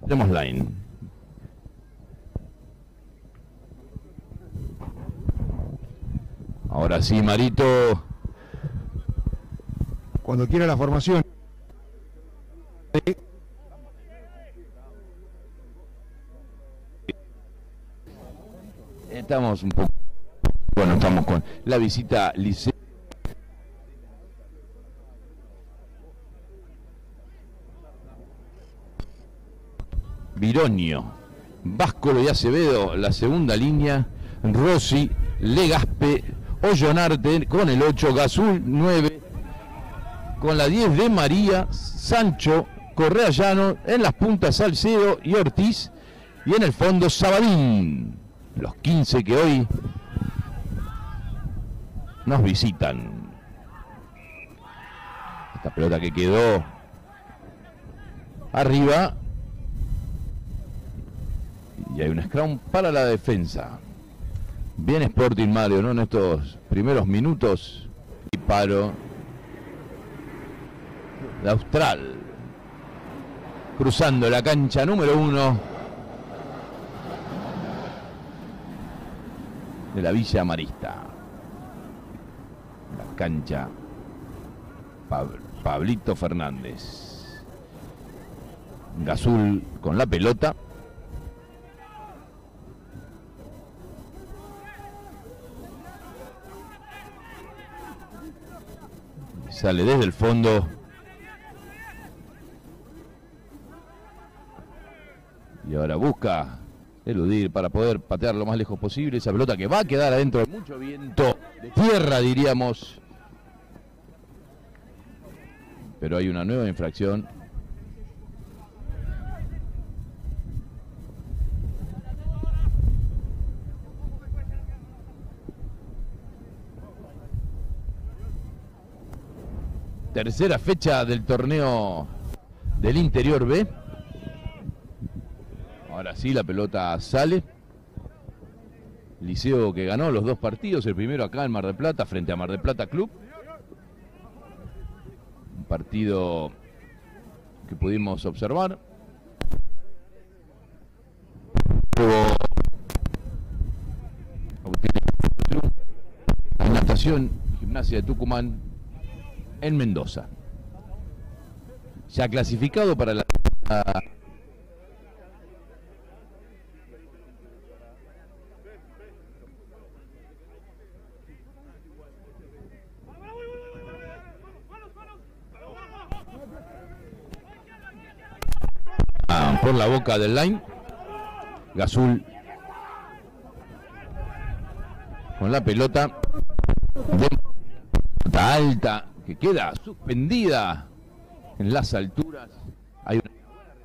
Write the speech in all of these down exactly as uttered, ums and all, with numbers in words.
Tenemos line. Ahora sí, Marito. Cuando quiera la formación. Estamos un poco... Bueno, estamos con la visita Liceo. Vironio, Váscolo y Acevedo, la segunda línea. Rossi, Legaspe, Ollonarte con el ocho, Gazul nueve, con la diez de María, Sancho, Correa Llano, en las puntas Salcedo y Ortiz, y en el fondo Sabadín, los quince que hoy nos visitan. Esta pelota que quedó arriba, y hay un scrum para la defensa. Bien Sporting, Mario, ¿no? En estos primeros minutos. Y paro de Austral. Cruzando la cancha número uno de la Villa Marista. La cancha Pab Pablito Fernández. Gazul con la pelota. Sale desde el fondo. Y ahora busca eludir para poder patear lo más lejos posible. Esa pelota que va a quedar adentro de mucho viento de tierra, diríamos. Pero hay una nueva infracción. Tercera fecha del torneo del Interior B. Ahora sí, la pelota sale. Liceo que ganó los dos partidos, el primero acá en Mar del Plata frente a Mar del Plata Club. Un partido que pudimos observar. Natación, Gimnasia de Tucumán en Mendoza. Ya clasificado para la... Ah, por la boca del line. Gazul con la pelota. De pelota alta que queda suspendida en las alturas. Hay una...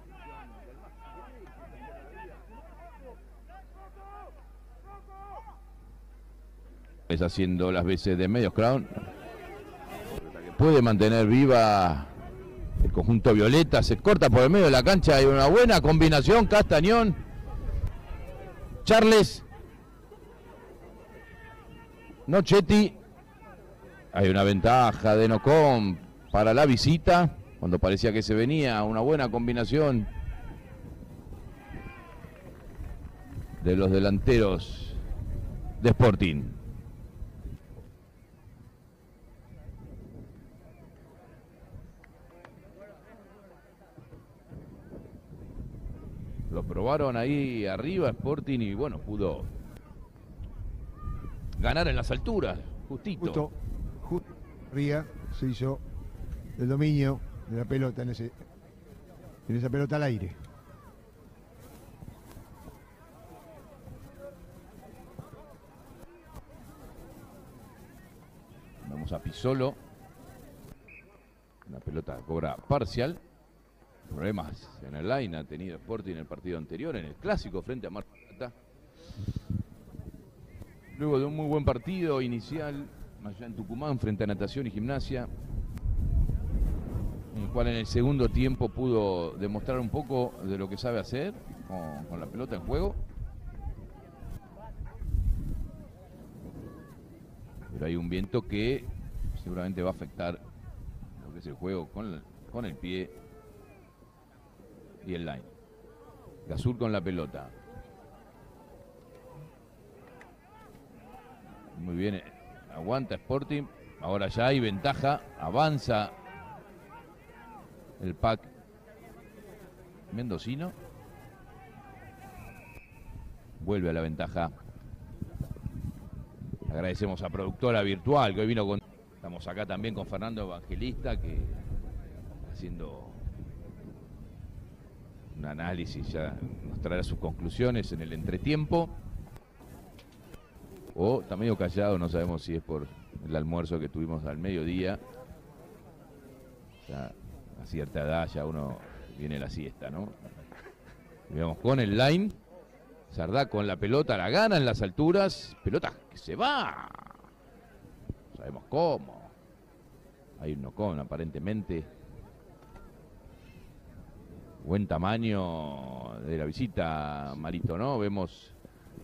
Es haciendo las veces de medio crown. Puede mantener viva el conjunto violeta. Se corta por el medio de la cancha. Hay una buena combinación. Castañón. Charles. Nochetti. Hay una ventaja de Nocom para la visita, cuando parecía que se venía una buena combinación de los delanteros de Sporting. Lo probaron ahí arriba Sporting y bueno, pudo ganar en las alturas, justito. Justo. Ría se hizo el dominio de la pelota en ese en esa pelota al aire. Vamos a Pisolo. La pelota cobra parcial. Problemas en el line ha tenido Sporting en el partido anterior, en el clásico frente a Mar del Plata. Luego de un muy buen partido inicial allá en Tucumán frente a Natación y Gimnasia, en el cual en el segundo tiempo pudo demostrar un poco de lo que sabe hacer con, con la pelota en juego. Pero hay un viento que seguramente va a afectar lo que es el juego con el, con el pie y el line. Gazul con la pelota. Muy bien, aguanta Sporting. Ahora ya hay ventaja, avanza el pack mendocino. Vuelve a la ventaja. Agradecemos a Productora Virtual que hoy vino con... Estamos acá también con Fernando Evangelista, que haciendo un análisis, ya nos traerá sus conclusiones en el entretiempo. O está medio callado, no sabemos si es por el almuerzo que tuvimos al mediodía. Ya a cierta edad ya uno viene la siesta, ¿no? Y vamos con el line. Sardá con la pelota, la gana en las alturas. Pelota que se va. No sabemos cómo. Hay un nocón aparentemente. Buen tamaño de la visita, Marito, ¿no? Vemos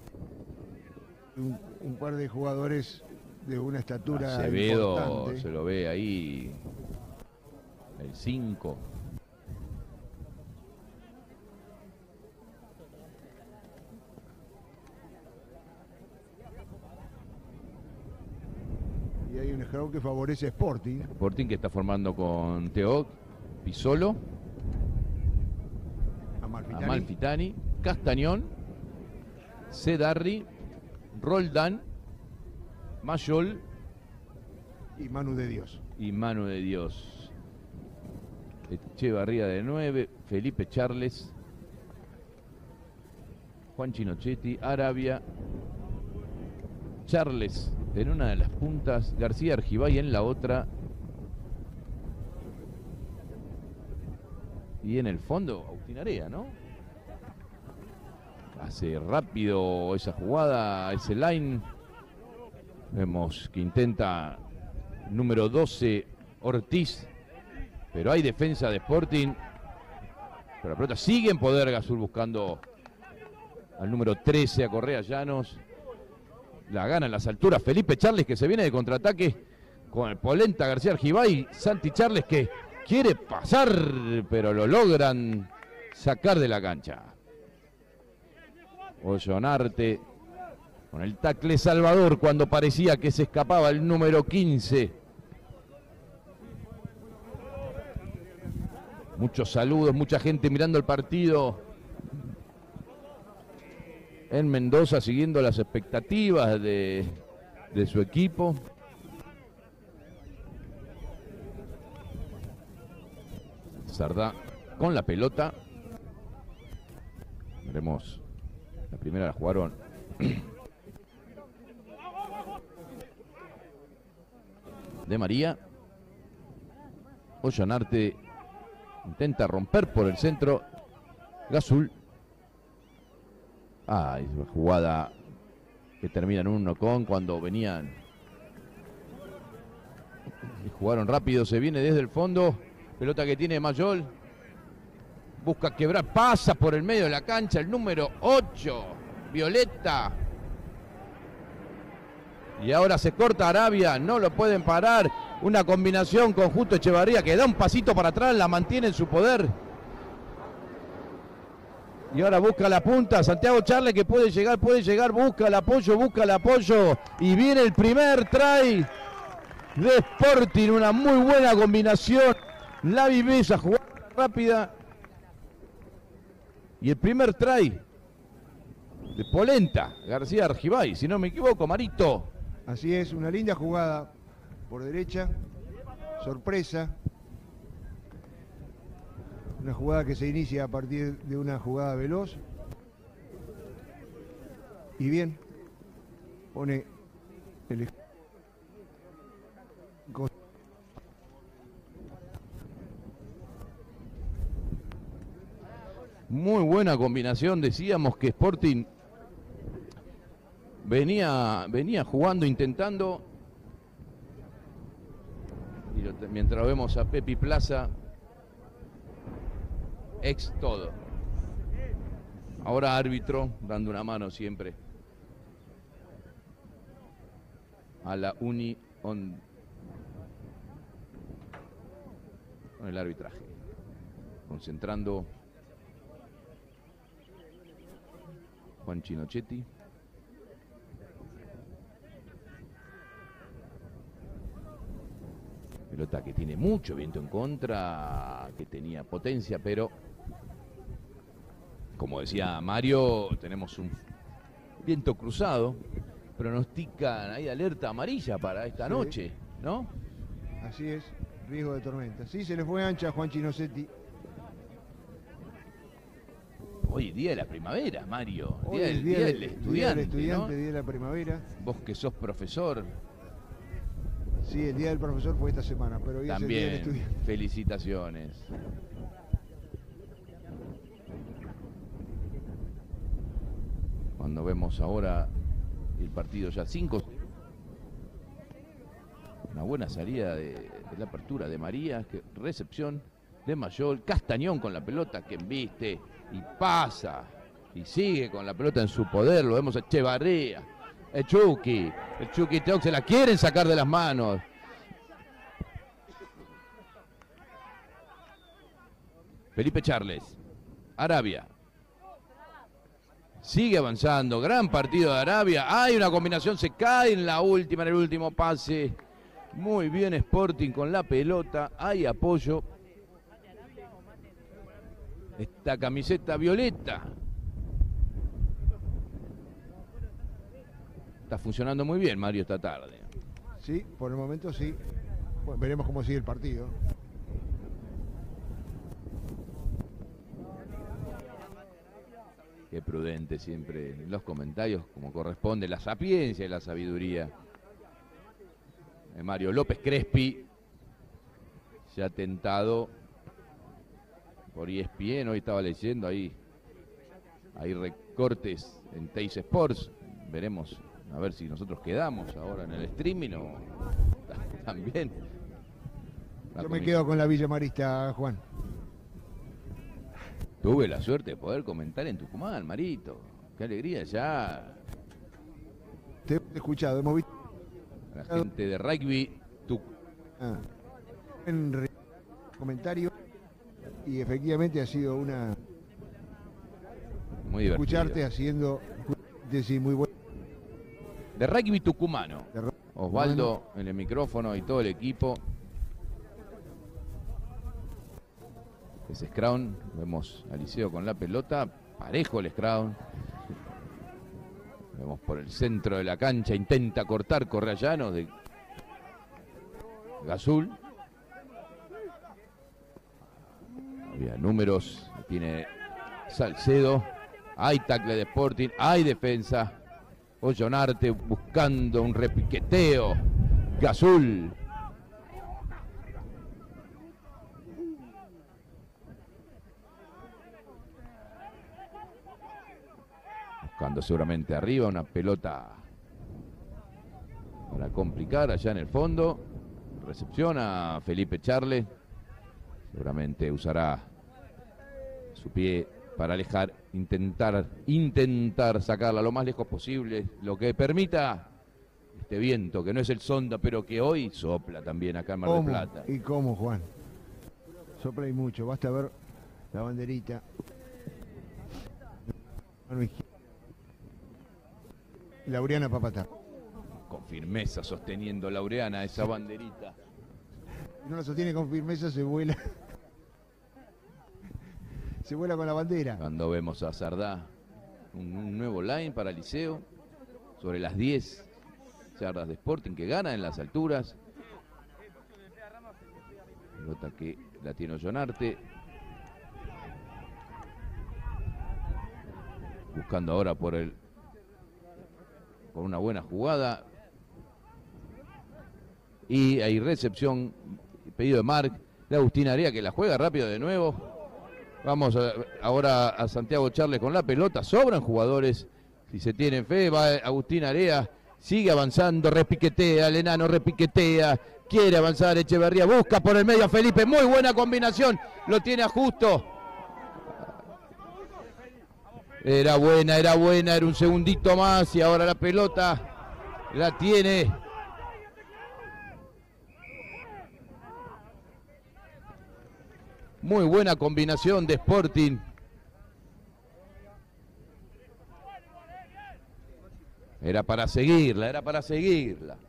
un, un par de jugadores de una estatura Acevedo, importante. se lo ve ahí, el cinco. Y hay un scrum que favorece a Sporting. Sporting que está formando con Teo, Pisolo, Amalfitani, Amalfitani, Castañón, Cedarri, Roldán, Mayol y Manu de Dios. y Manu de Dios. Echevarría de nueve, Felipe Charles, Juan Chinochetti, Arabia, Charles en una de las puntas, García Argibay en la otra. Y en el fondo, Agustín Area, ¿no? Hace rápido esa jugada, ese line. Vemos que intenta número doce, Ortiz. Pero hay defensa de Sporting. Pero la pelota sigue en poder. Gazul buscando al número trece, a Correa Llanos. La gana en las alturas Felipe Charles, que se viene de contraataque con el polenta García Argibay. Santi Charles que quiere pasar, pero lo logran sacar de la cancha. Ollonarte con el tacle Salvador cuando parecía que se escapaba el número quince. Muchos saludos, mucha gente mirando el partido en Mendoza, siguiendo las expectativas de, de su equipo. Sardá con la pelota. Veremos. La primera la jugaron de María. Ollonarte intenta romper por el centro. Gazul. Ah, es una jugada que termina en un nocón cuando venían y jugaron rápido. Se viene desde el fondo. Pelota que tiene Mayol. Busca quebrar, pasa por el medio de la cancha el número ocho, Violeta. Y ahora se corta Arabia, no lo pueden parar. Una combinación con Justo Echevarría que da un pasito para atrás, la mantiene en su poder. Y ahora busca la punta, Santiago Charles que puede llegar, puede llegar, busca el apoyo, busca el apoyo. Y viene el primer try de Sporting, una muy buena combinación. La viveza, jugada rápida. Y el primer try de Polenta, García Argibay, si no me equivoco, Marito. Así es, una linda jugada por derecha, sorpresa. Una jugada que se inicia a partir de una jugada veloz. Y bien, pone el... Muy buena combinación, decíamos que Sporting venía, venía jugando, intentando. Y lo, mientras vemos a Pepi Plaza, ex todo. Ahora árbitro, dando una mano siempre a la Uni on, con el arbitraje, concentrando Juan Chinochetti. Pelota que tiene mucho viento en contra, que tenía potencia, pero como decía Mario, tenemos un viento cruzado. Pronostican ahí alerta amarilla para esta Sí. noche, ¿no? Así es, riesgo de tormenta. Sí, se le fue ancha a Juan Chinochetti. Hoy día de la primavera, Mario. Hoy Día, es del, día, día de- del día estudiante, del estudiante, ¿no? día de la primavera. Vos que sos profesor, Sí, el día del profesor fue esta semana, pero hoy es el día del también estudiante. felicitaciones. Cuando vemos ahora el partido ya cinco. Una buena salida de, de la apertura de María, que, recepción de Mayol, Castañón con la pelota que embiste y pasa y sigue con la pelota en su poder. Lo vemos a Echevarría, el Chucky, el Chucky Teoc se la quieren sacar de las manos. Felipe Charles, Arabia. Sigue avanzando, gran partido de Arabia. Hay una combinación, se cae en la última, en el último pase. Muy bien Sporting con la pelota, hay apoyo. Esta camiseta violeta está funcionando muy bien, Mario, esta tarde. Sí, por el momento sí. Bueno, veremos cómo sigue el partido. Qué prudente siempre en los comentarios, como corresponde, la sapiencia y la sabiduría. Eh, Mario López Crespi se ha tentado por E S P N, hoy estaba leyendo ahí, hay recortes en Teis Sports, veremos a ver si nosotros quedamos ahora en el streaming o también. La Yo me comisión- quedo con la Villa Marista, Juan. Tuve la suerte de poder comentar en Tucumán, Marito. Qué alegría ya. Te he escuchado, hemos visto La gente de rugby, tu, ah, en re- comentario y efectivamente ha sido una muy divertido. escucharte haciendo de sí, muy bueno. De rugby tucumano. De ru- Osvaldo en el micrófono y todo el equipo. Es Scrown, vemos a Liceo con la pelota, parejo el Scrown. Vemos por el centro de la cancha, intenta cortar Correa Llanos de Gazul. Había números, tiene Salcedo, hay tackle de Sporting, hay defensa. Ollonarte buscando un repiqueteo. Gazul. Buscando seguramente arriba una pelota para complicar allá en el fondo. Recepción a Felipe Charles. Seguramente usará su pie para alejar, intentar, intentar sacarla lo más lejos posible, lo que permita este viento, que no es el Sonda, pero que hoy sopla también acá en Mar del ¿Cómo? Plata. ¿Y cómo, Juan? Sopla y mucho, basta ver la banderita. Mano izquierda. Laureana Papatá. Con firmeza sosteniendo Laureana esa banderita. Si no la sostiene con firmeza, se vuela. Se vuela con la bandera. Cuando vemos a Sardá, un, un nuevo line para Liceo, sobre las diez yardas de Sporting que gana en las alturas. Pelota que la tiene Ollonarte. Buscando ahora por el por una buena jugada. Y hay recepción, pedido de Marc, de Agustín Area que la juega rápido de nuevo. Vamos a, ahora a Santiago Charles con la pelota. Sobran jugadores. Si se tienen fe, va Agustín Area. Sigue avanzando, repiquetea, el enano repiquetea. Quiere avanzar Echeverría. Busca por el medio a Felipe. Muy buena combinación. Lo tiene a Justo. Era buena, era buena. Era un segundito más. Y ahora la pelota la tiene muy buena combinación de Sporting. Era para seguirla, era para seguirla.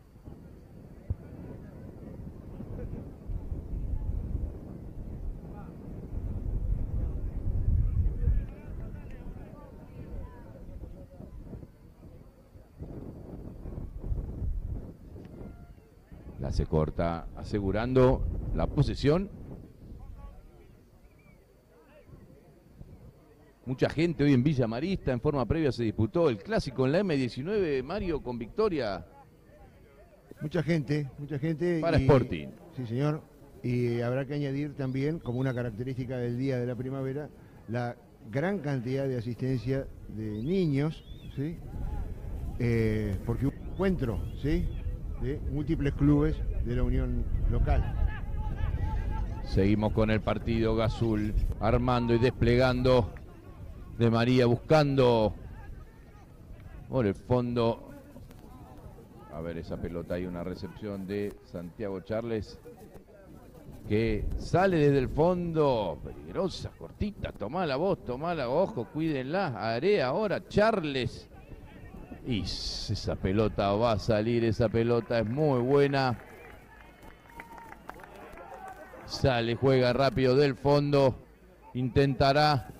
La se corta, asegurando la posesión. Mucha gente hoy en Villa Marista. En forma previa se disputó el clásico en la eme diecinueve, Mario, con victoria. Mucha gente, mucha gente. Para y, Sporting. Sí, señor. Y habrá que añadir también, como una característica del Día de la Primavera, la gran cantidad de asistencia de niños, ¿sí? Eh, porque hubo un encuentro, ¿sí?, de múltiples clubes de la unión local. Seguimos con el partido. Gazul armando y desplegando. De María buscando por el fondo. A ver, esa pelota, hay una recepción de Santiago Charles que sale desde el fondo. Peligrosa, cortita. Tomala vos, tomala, ojo, cuídenla. Haré ahora Charles. Y esa pelota va a salir, esa pelota es muy buena. Sale, juega rápido del fondo. Intentará.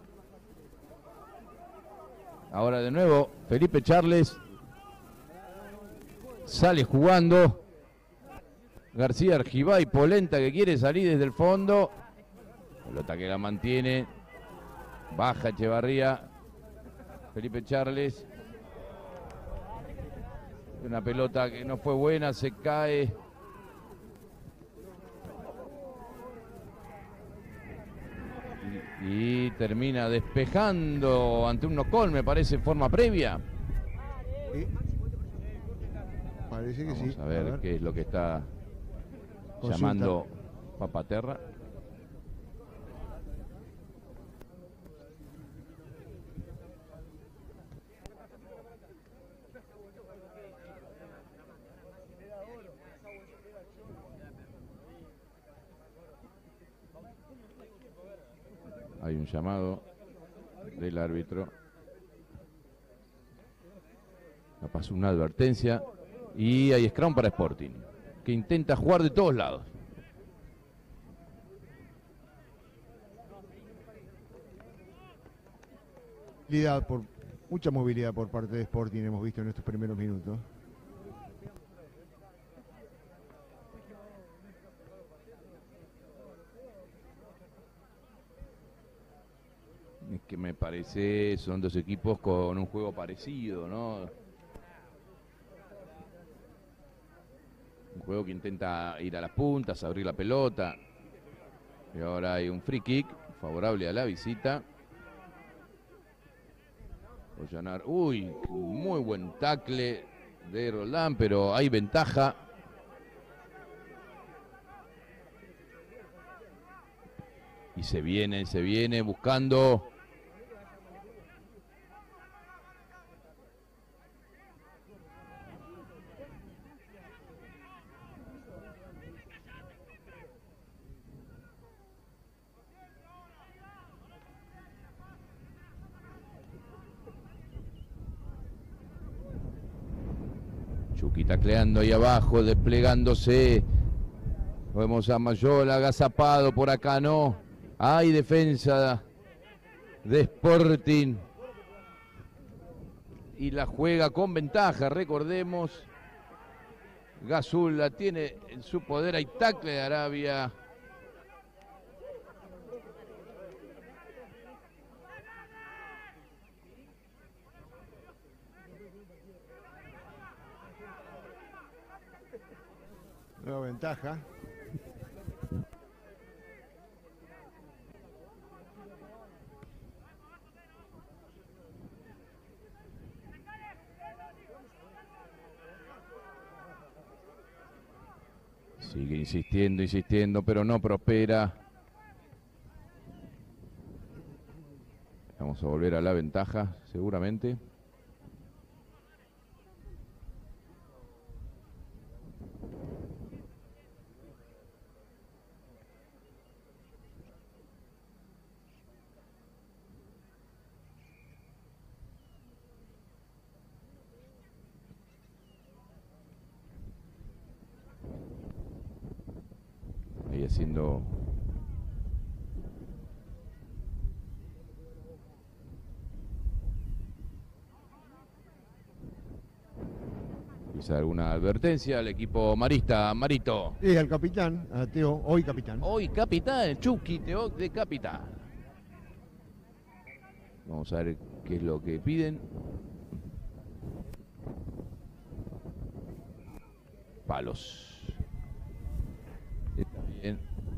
Ahora de nuevo, Felipe Charles. Sale jugando. García Argibay, Polenta, que quiere salir desde el fondo. Pelota que la mantiene. Baja Echevarría. Felipe Charles. Una pelota que no fue buena, se cae. Y, y termina despejando ante un no-call, me parece, en forma previa. Sí. Parece que Vamos sí. a ver, a ver qué es lo que está Consulta. llamando Papaterra. Hay un llamado del árbitro. Capaz una advertencia. Y hay scrum para Sporting, que intenta jugar de todos lados. Movilidad por, mucha movilidad por parte de Sporting hemos visto en estos primeros minutos. Es que me parece, son dos equipos con un juego parecido, ¿no? Un juego que intenta ir a las puntas, abrir la pelota. Y ahora hay un free kick favorable a la visita. Ollanar, uy, muy buen tackle de Roldán, pero hay ventaja. Y se viene, se viene buscando. Chucky tacleando ahí abajo, desplegándose. Vemos a Mayola agazapado, por acá no. Hay defensa de Sporting. Y la juega con ventaja, recordemos. Gazul la tiene en su poder, hay tackle de Arabia. Nueva ventaja. Sigue insistiendo, insistiendo, pero no prospera. Vamos a volver a la ventaja, seguramente. siendo quizá alguna advertencia al equipo marista. Marito. Sí, al capitán, a Teo, hoy capitán. Hoy capitán, Chucky Teoc de capitán. Vamos a ver qué es lo que piden. Palos. Está bien.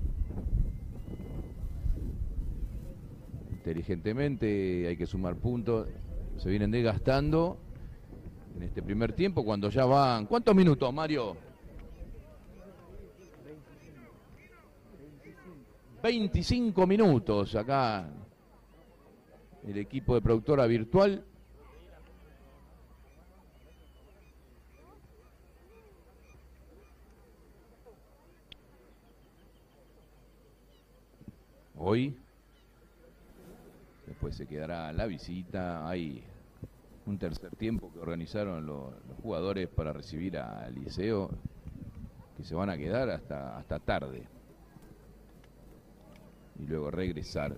Inteligentemente hay que sumar puntos. Se vienen desgastando en este primer tiempo cuando ya van... ¿Cuántos minutos, Mario? veinticinco minutos acá. El equipo de productora virtual. Hoy. Después se quedará la visita. Hay un tercer tiempo que organizaron los, los jugadores para recibir a Liceo, que se van a quedar hasta, hasta tarde. Y luego regresar.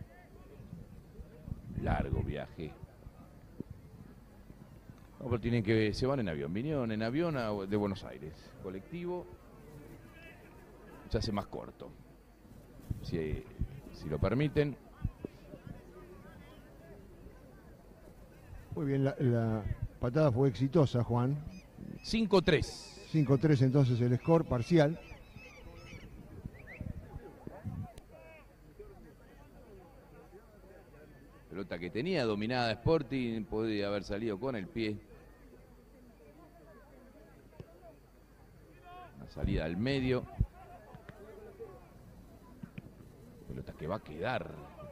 Largo viaje. No, pero tienen que, se van en avión, vinieron en avión a, de Buenos Aires, colectivo, se hace más corto, si, si lo permiten. Muy bien, la, la patada fue exitosa, Juan. cinco tres. cinco tres entonces el score parcial. Pelota que tenía dominada Sporting, podría haber salido con el pie. Una salida al medio. Pelota que va a quedar.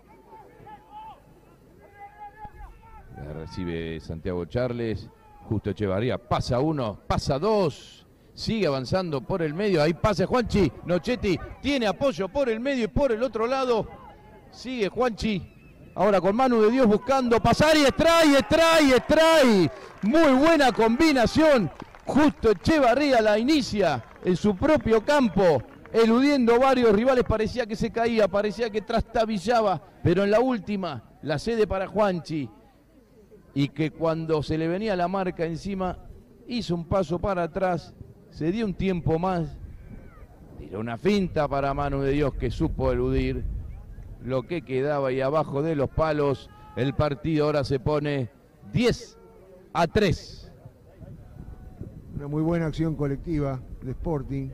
La recibe Santiago Charles. Justo Echevarría pasa uno, pasa dos. Sigue avanzando por el medio. Ahí pasa Juanchi. Nochetti tiene apoyo por el medio y por el otro lado. Sigue Juanchi. Ahora con Manu de Dios buscando pasar y extrae, extrae, extrae. Muy buena combinación. Justo Echevarría la inicia en su propio campo, eludiendo varios rivales. Parecía que se caía, parecía que trastabillaba, pero en la última la cede para Juanchi. Y que cuando se le venía la marca encima, hizo un paso para atrás, se dio un tiempo más, tiró una finta para Manu de Dios que supo eludir lo que quedaba y abajo de los palos. El partido ahora se pone diez a tres. Una muy buena acción colectiva de Sporting.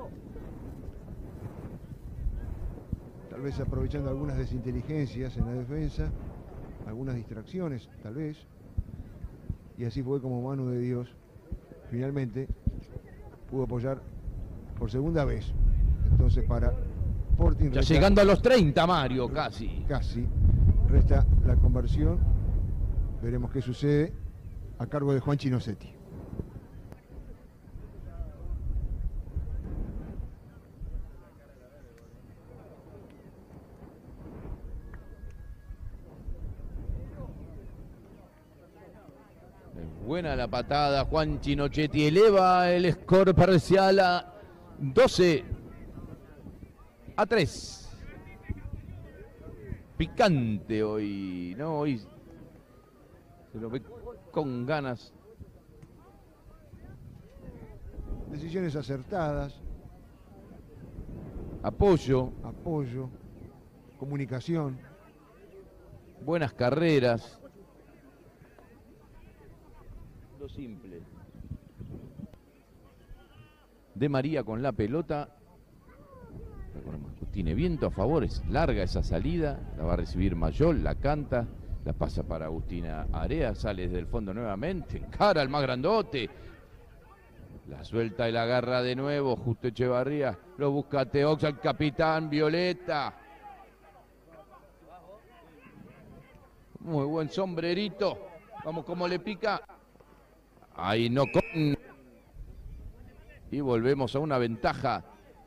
Tal vez aprovechando algunas desinteligencias en la defensa, algunas distracciones tal vez. Y así fue como Manu de Dios finalmente pudo apoyar por segunda vez. Entonces para Sporting ya resta, llegando a los treinta, Mario, casi. Casi. Resta la conversión. Veremos qué sucede a cargo de Juan Chinocetti. Buena la patada, Juan Chinochetti eleva el score parcial a doce a tres. Picante hoy, ¿no? Hoy se lo ve con ganas. Decisiones acertadas. Apoyo. Apoyo. Comunicación. Buenas carreras. Lo simple. De María con la pelota. Tiene viento a favor, es larga esa salida. La va a recibir Mayol, la canta. La pasa para Agustina Area, sale desde el fondo nuevamente. Encara al más grandote. La suelta y la agarra de nuevo. Justo Echevarría. Lo busca Teox al capitán Violeta. Muy buen sombrerito. Vamos como le pica. Ahí no con. Y volvemos a una ventaja.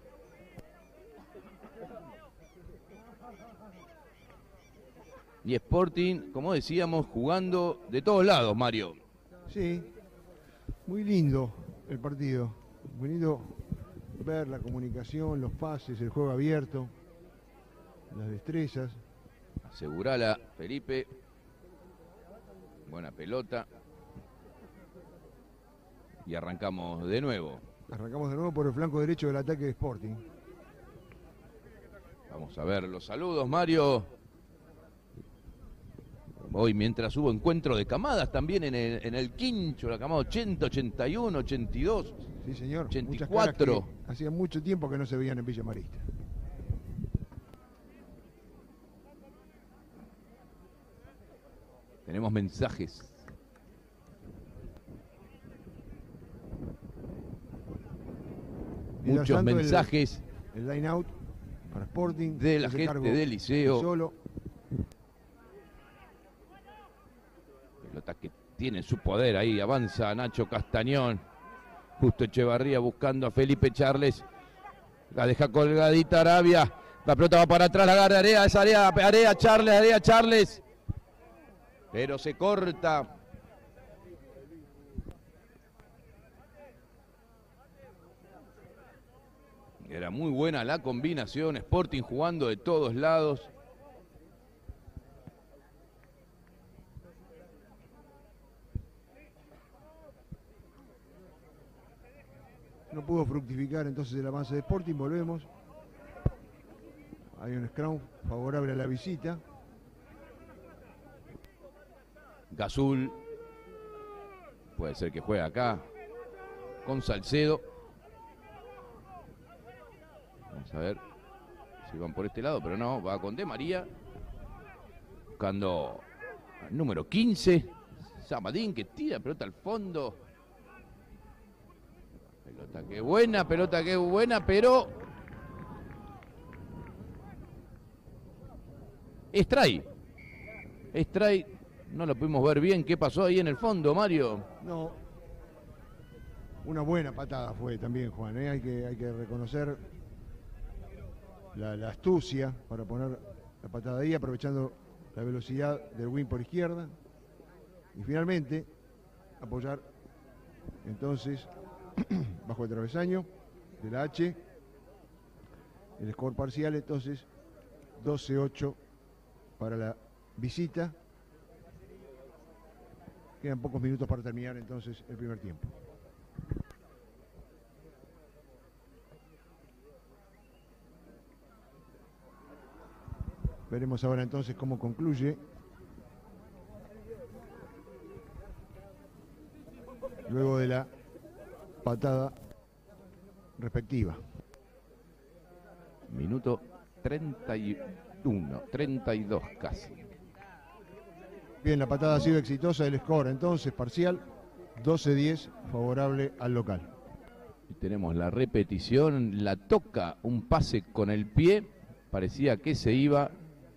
Y Sporting, como decíamos, jugando de todos lados, Mario. Sí, muy lindo el partido. Muy lindo ver la comunicación, los pases, el juego abierto, las destrezas. Asegurala, Felipe. Buena pelota. Y arrancamos de nuevo. Arrancamos de nuevo por el flanco derecho del ataque de Sporting. Vamos a ver los saludos, Mario. Hoy mientras hubo encuentro de camadas también en el, en el quincho, la camada ochenta, ochenta y uno, ochenta y dos, sí, señor. ochenta y cuatro. Hacía mucho tiempo que no se veían en Villa Marista. Tenemos mensajes. Muchos mensajes. El, el line out para Sporting. De la gente del Liceo. Solo. Pelota que tiene su poder ahí. Avanza Nacho Castañón. Justo Echevarría buscando a Felipe Charles. La deja colgadita Arabia. La pelota va para atrás. La agarra Area. Es Area. Area Charles. Area Charles. Pero se corta. Era muy buena la combinación. Sporting jugando de todos lados. No pudo fructificar entonces el avance de Sporting. Volvemos. Hay un scrum favorable a la visita. Gazul. Puede ser que juegue acá. Con Salcedo. Vamos a ver si van por este lado, pero no, va con De María. Buscando al número quince. Samadín que tira pelota al fondo. Pelota que buena, pelota que buena, pero... Stray. Stray, no lo pudimos ver bien. ¿Qué pasó ahí en el fondo, Mario? No. Una buena patada fue también, Juan, ¿eh? Hay que, hay que reconocer la, la astucia para poner la patada ahí, aprovechando la velocidad del wing por izquierda. Y finalmente, apoyar entonces bajo el travesaño de la H. El score parcial entonces doce ocho para la visita. Quedan pocos minutos para terminar entonces el primer tiempo. Veremos ahora entonces cómo concluye. Luego de la patada respectiva. Minuto treinta y uno, treinta y dos casi. Bien, la patada ha sido exitosa, el score entonces parcial doce diez favorable al local. Y tenemos la repetición, la toca un pase con el pie, parecía que se iba.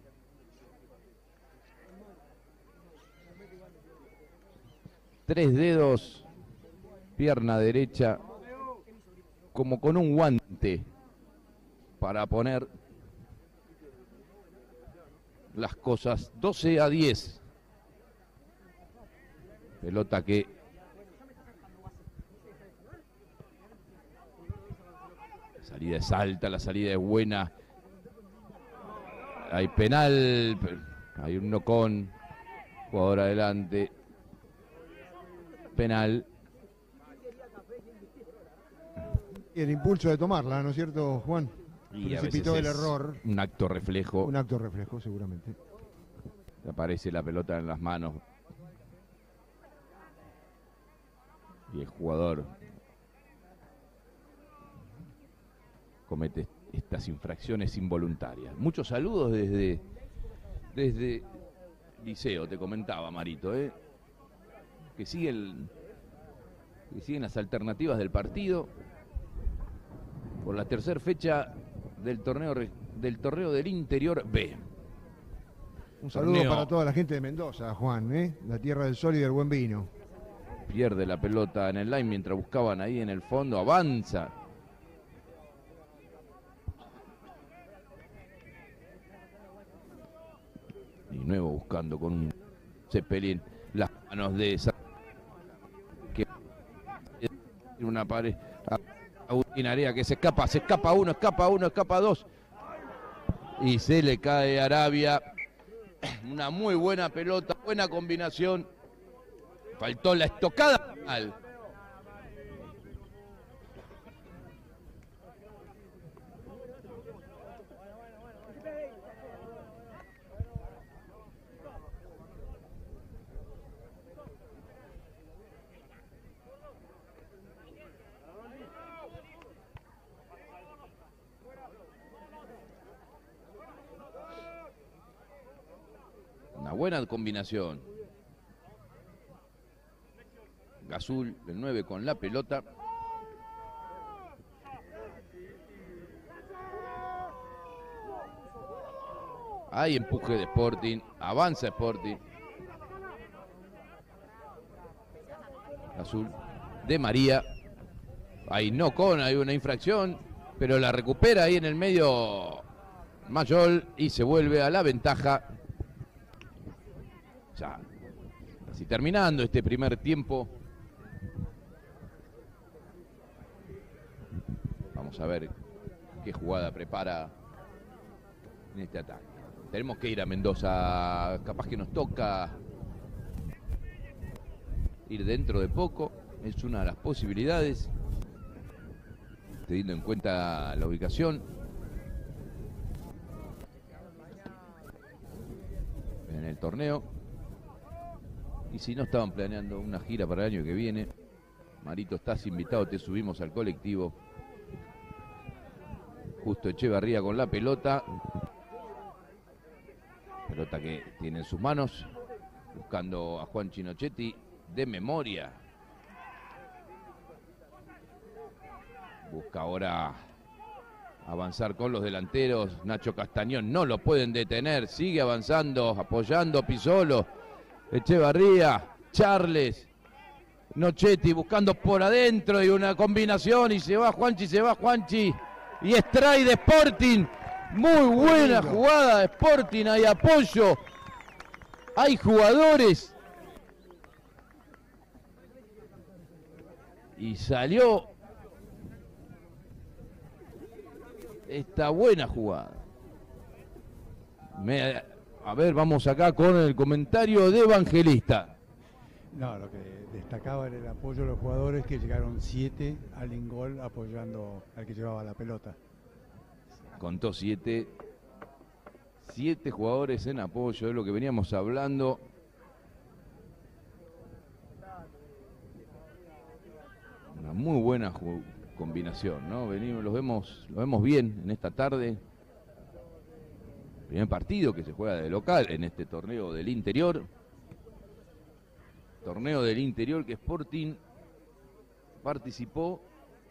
Tres dedos, pierna derecha, como con un guante para poner las cosas. Doce a diez. Pelota que la salida es alta, la salida es buena. Hay penal, hay un no con, jugador adelante. Penal. Y el impulso de tomarla, ¿no es cierto, Juan? Y precipitó el error. Un acto reflejo. Un acto reflejo, seguramente. Aparece la pelota en las manos. Y el jugador comete estas infracciones involuntarias. Muchos saludos desde, desde Liceo, te comentaba, Marito, ¿eh? Que siguen, que siguen las alternativas del partido por la tercera fecha del torneo del torneo del Interior B. Un saludo torneo para toda la gente de Mendoza, Juan, ¿eh? La tierra del sol y del buen vino. Pierde la pelota en el line mientras buscaban ahí en el fondo, avanza. Y nuevo buscando con un Cepelín las manos de esa que una pared Agustín Area que se escapa, se escapa uno, escapa uno, escapa dos. Y se le cae a Arabia. Una muy buena pelota, buena combinación. Faltó la estocada mal. Una buena combinación. Gazul, el nueve con la pelota. Hay empuje de Sporting. Avanza Sporting. Gazul de María. Ahí no con, hay una infracción. Pero la recupera ahí en el medio Mayol. Y se vuelve a la ventaja. Ya, casi terminando este primer tiempo. Vamos a ver qué jugada prepara en este ataque. Tenemos que ir a Mendoza, capaz que nos toca ir dentro de poco. Es una de las posibilidades, teniendo en cuenta la ubicación. En el torneo. Y si no estaban planeando una gira para el año que viene, Marito, estás invitado, te subimos al colectivo. Justo Echevarría con la pelota. Pelota que tiene en sus manos. Buscando a Juan Chinochetti de memoria. Busca ahora avanzar con los delanteros. Nacho Castañón no lo pueden detener. Sigue avanzando, apoyando Pisolo. Echevarría, Charles, Nochetti buscando por adentro y una combinación y se va Juanchi, se va Juanchi y extrae de Sporting. Muy buena jugada de Sporting, hay apoyo, hay jugadores. Y salió esta buena jugada. Me... A ver, vamos acá con el comentario de Evangelista. No, lo que destacaba era el apoyo de los jugadores, que llegaron siete al ingol apoyando al que llevaba la pelota. Contó siete. Siete jugadores en apoyo, es lo que veníamos hablando. Una muy buena combinación, ¿no? Venimos, los vemos, los vemos bien en esta tarde. Primer partido que se juega de local en este torneo del interior. Torneo del interior que Sporting participó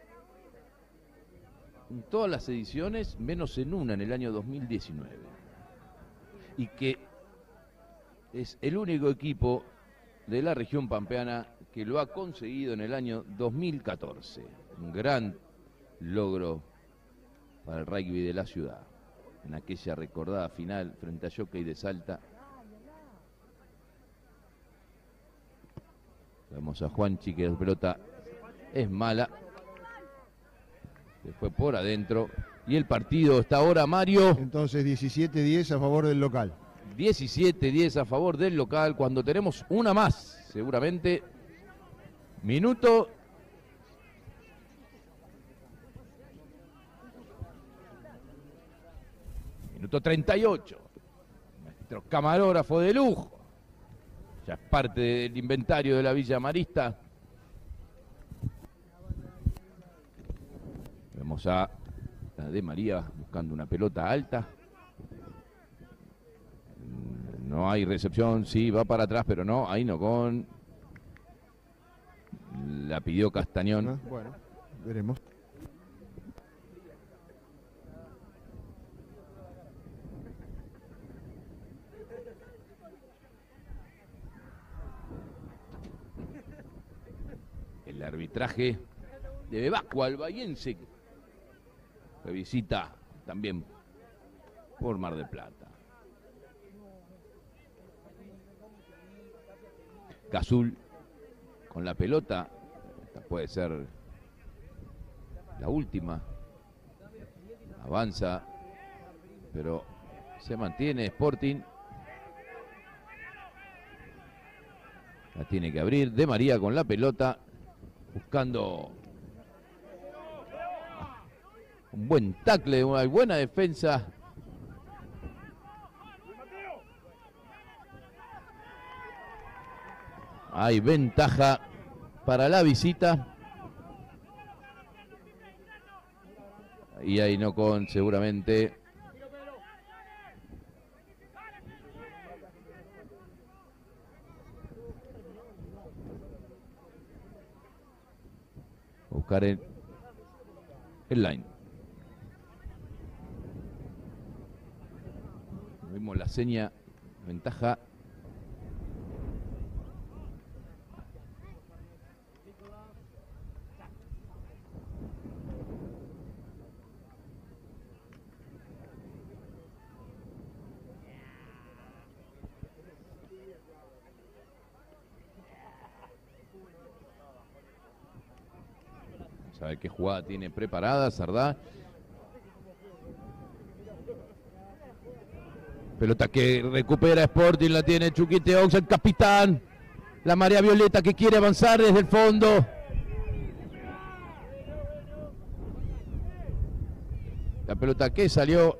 en todas las ediciones, menos en una en el año dos mil diecinueve. Y que es el único equipo de la región pampeana que lo ha conseguido en el año dos mil catorce. Un gran logro para el rugby de la ciudad. En aquella recordada final frente a Jockey de Salta. Vemos a Juanchi, que la pelota es mala. Se fue por adentro. Y el partido está ahora, Mario. Entonces diecisiete diez a favor del local. diecisiete diez a favor del local cuando tenemos una más, seguramente. Minuto. Minuto treinta y ocho. Nuestro camarógrafo de lujo. Ya es parte del inventario de la Villa Marista. Vemos a la de María buscando una pelota alta. No hay recepción, sí, va para atrás, pero no, ahí no con. La pidió Castañón. Ah, bueno, veremos. El arbitraje de Bebasco Albayense, que visita también por Mar del Plata. Gazul con la pelota. Esta puede ser La última. Avanza, pero se mantiene Sporting. La tiene que abrir De María con la pelota, buscando un buen tackle, una buena defensa. Hay ventaja para la visita. Y ahí no con seguramente. Buscar el, el line. Vimos la seña, ventaja. Sabe qué jugada tiene preparada Sardá. Pelota que recupera Sporting, la tiene Chuquite Ox, el capitán. La marea violeta que quiere avanzar desde el fondo. La pelota que salió.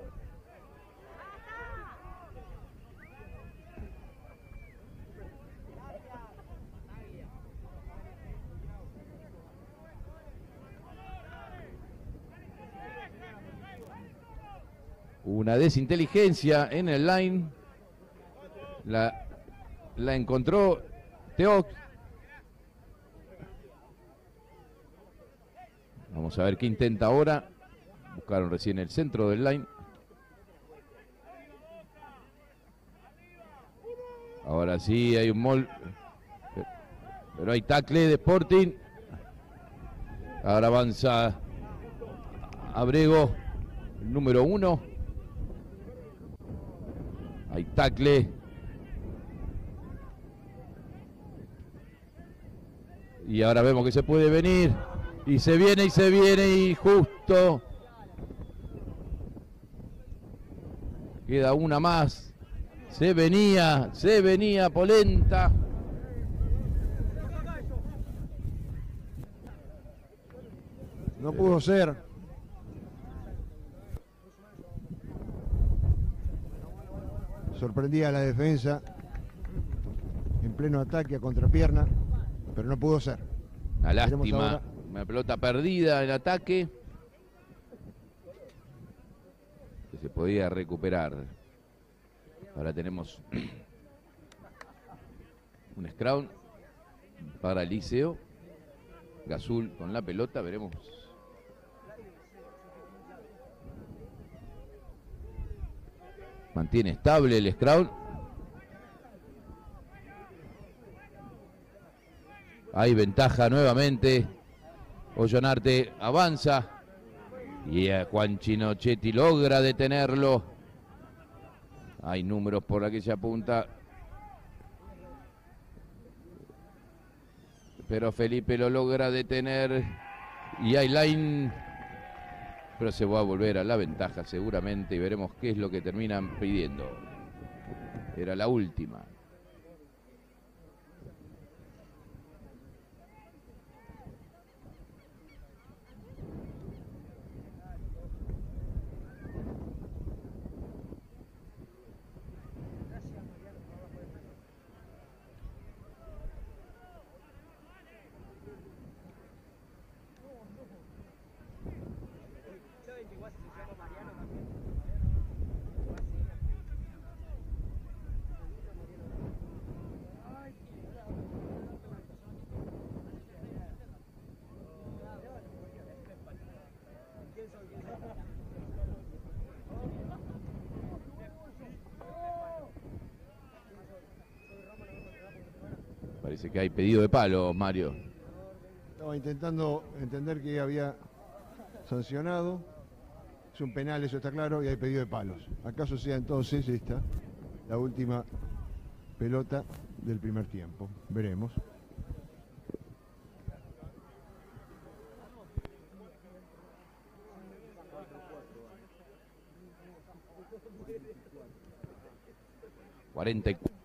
Una desinteligencia en el line. La, la encontró Teox. Vamos a ver qué intenta ahora. Buscaron recién el centro del line. Ahora sí hay un mol. Pero hay tackle de Sporting. Ahora avanza Abrego, el número uno. Hay tackle. Y ahora vemos que se puede venir. Y se viene y se viene y justo. Queda una más. Se venía, se venía Polenta. No pudo ser. Sorprendía a la defensa en pleno ataque a contrapierna, pero no pudo ser. Una lástima, una pelota perdida en ataque que se podía recuperar. Ahora tenemos un scrum para el Liceo. Gazul con la pelota, veremos. Mantiene estable el scrum. Hay ventaja nuevamente. Ollonarte avanza. Y a Juan Chinochetti logra detenerlo. Hay números por aquella punta. Pero Felipe lo logra detener. Y hay line. Pero se va a volver a la ventaja seguramente. Y veremos qué es lo que terminan pidiendo. Era la última. Parece que hay pedido de palo, Mario. Estaba intentando entender que había sancionado. Es un penal, eso está claro, y hay pedido de palos. ¿Acaso sea entonces esta la última pelota del primer tiempo? Veremos. cuarenta y cuatro.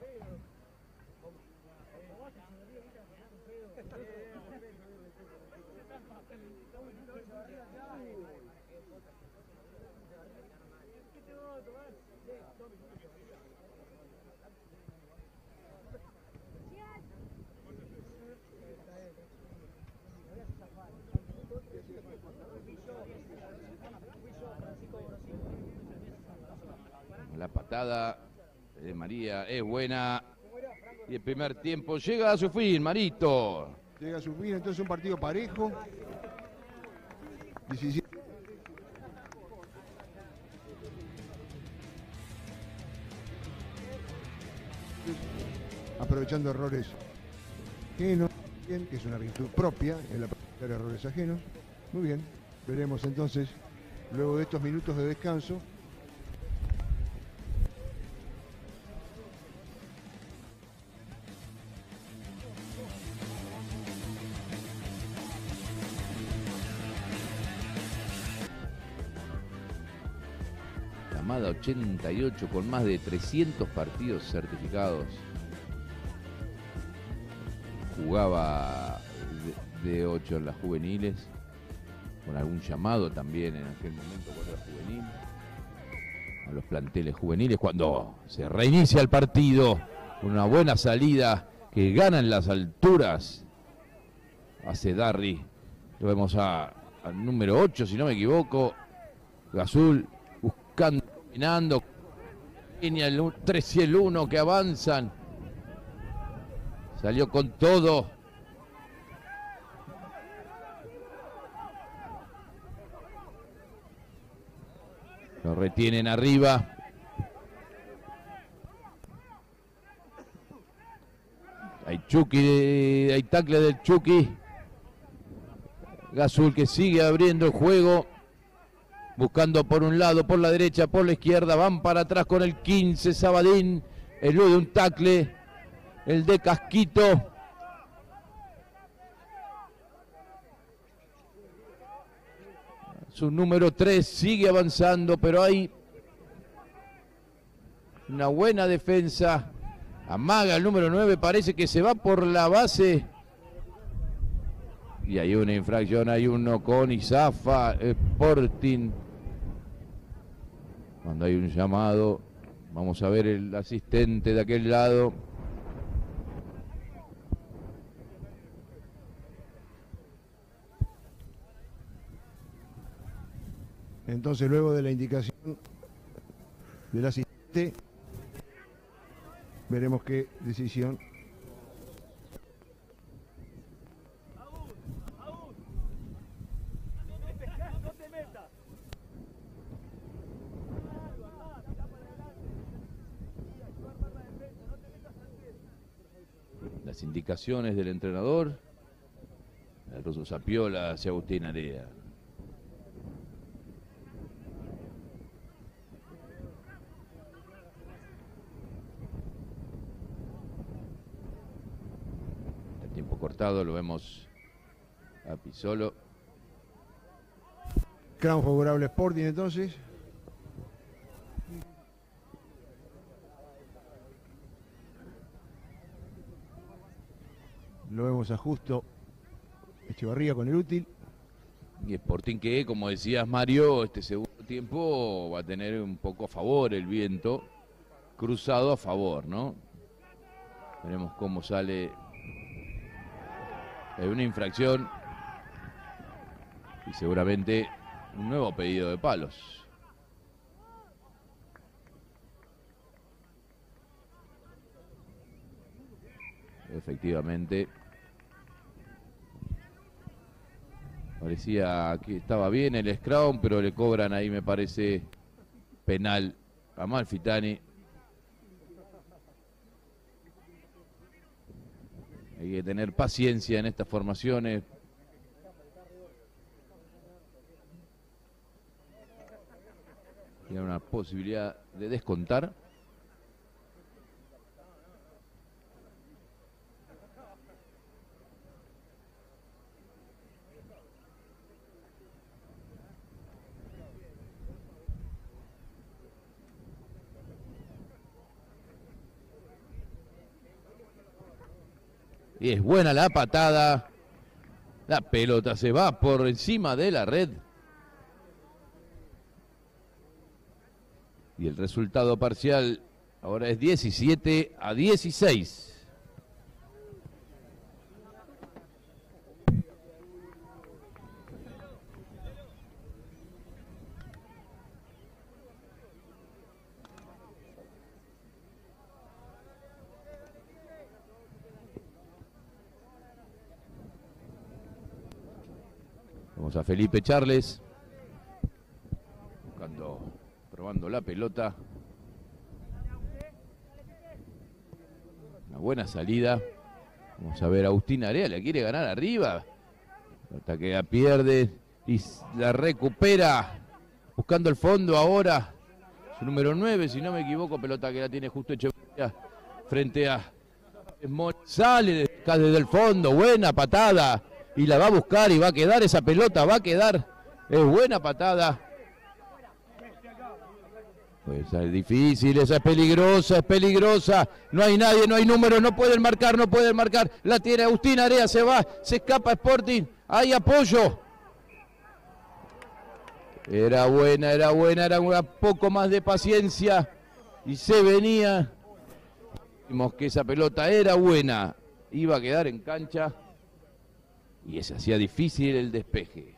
La patada de María es buena. Y el primer tiempo llega a su fin, Marito. Llega a su fin, entonces un partido parejo. diecisiete. Aprovechando errores ajenos, bien, que es una virtud propia, el aprovechar errores ajenos. Muy bien, veremos entonces, luego de estos minutos de descanso, Llamada ochenta y ocho con más de trescientos partidos certificados. Jugaba de, de ocho en las juveniles, con algún llamado también en aquel momento cuando era juvenil, a los planteles juveniles, cuando se reinicia el partido, una buena salida que gana en las alturas, hace Darry, lo vemos a, al número ocho si no me equivoco, Gazul buscando, dominando, el tres y el uno que avanzan. Salió con todo. Lo retienen arriba. Hay Chucky, hay tackle del Chucky. Gazul que sigue abriendo el juego. Buscando por un lado, por la derecha, por la izquierda. Van para atrás con el quince, Sabadín. Elude un tackle. El de Casquito. Su número tres sigue avanzando, pero hay una buena defensa. Amaga el número nueve, parece que se va por la base. Y hay una infracción, hay uno con Isafa, Sporting. Cuando hay un llamado, vamos a ver el asistente de aquel lado. Entonces, luego de la indicación del asistente, veremos qué decisión. Las indicaciones del entrenador. El ruso Zapiola hacia Agustín Area. Tiempo cortado, lo vemos a Pisolo. Crown favorable Sporting entonces. Lo vemos a Justo Echevarría con el útil. Y Sporting que, como decías Mario, este segundo tiempo va a tener un poco a favor el viento. Cruzado a favor, ¿no? Veremos cómo sale. Hay una infracción y seguramente un nuevo pedido de palos. Efectivamente, parecía que estaba bien el scrum, pero le cobran ahí, me parece, penal a Amalfitani. Hay que tener paciencia en estas formaciones. Tiene una posibilidad de descontar. Y es buena la patada. La pelota se va por encima de la red. Y el resultado parcial ahora es diecisiete a dieciséis. Vamos a Felipe Charles. Buscando, probando la pelota. Una buena salida. Vamos a ver, Agustín Area le quiere ganar arriba. Hasta que la pierde y la recupera. Buscando el fondo ahora. Su número nueve, si no me equivoco, pelota que la tiene justo Echeverría frente a Smol. Sale desde el fondo, buena patada. Y la va a buscar y va a quedar esa pelota, va a quedar. Es buena patada. Pues es difícil, esa es peligrosa, es peligrosa. No hay nadie, no hay número, no pueden marcar, no pueden marcar. La tiene Agustín Area, se va, se escapa Sporting. Hay apoyo. Era buena, era buena, era un poco más de paciencia. Y se venía. Vimos que esa pelota era buena. Iba a quedar en cancha. Y se hacía difícil el despeje.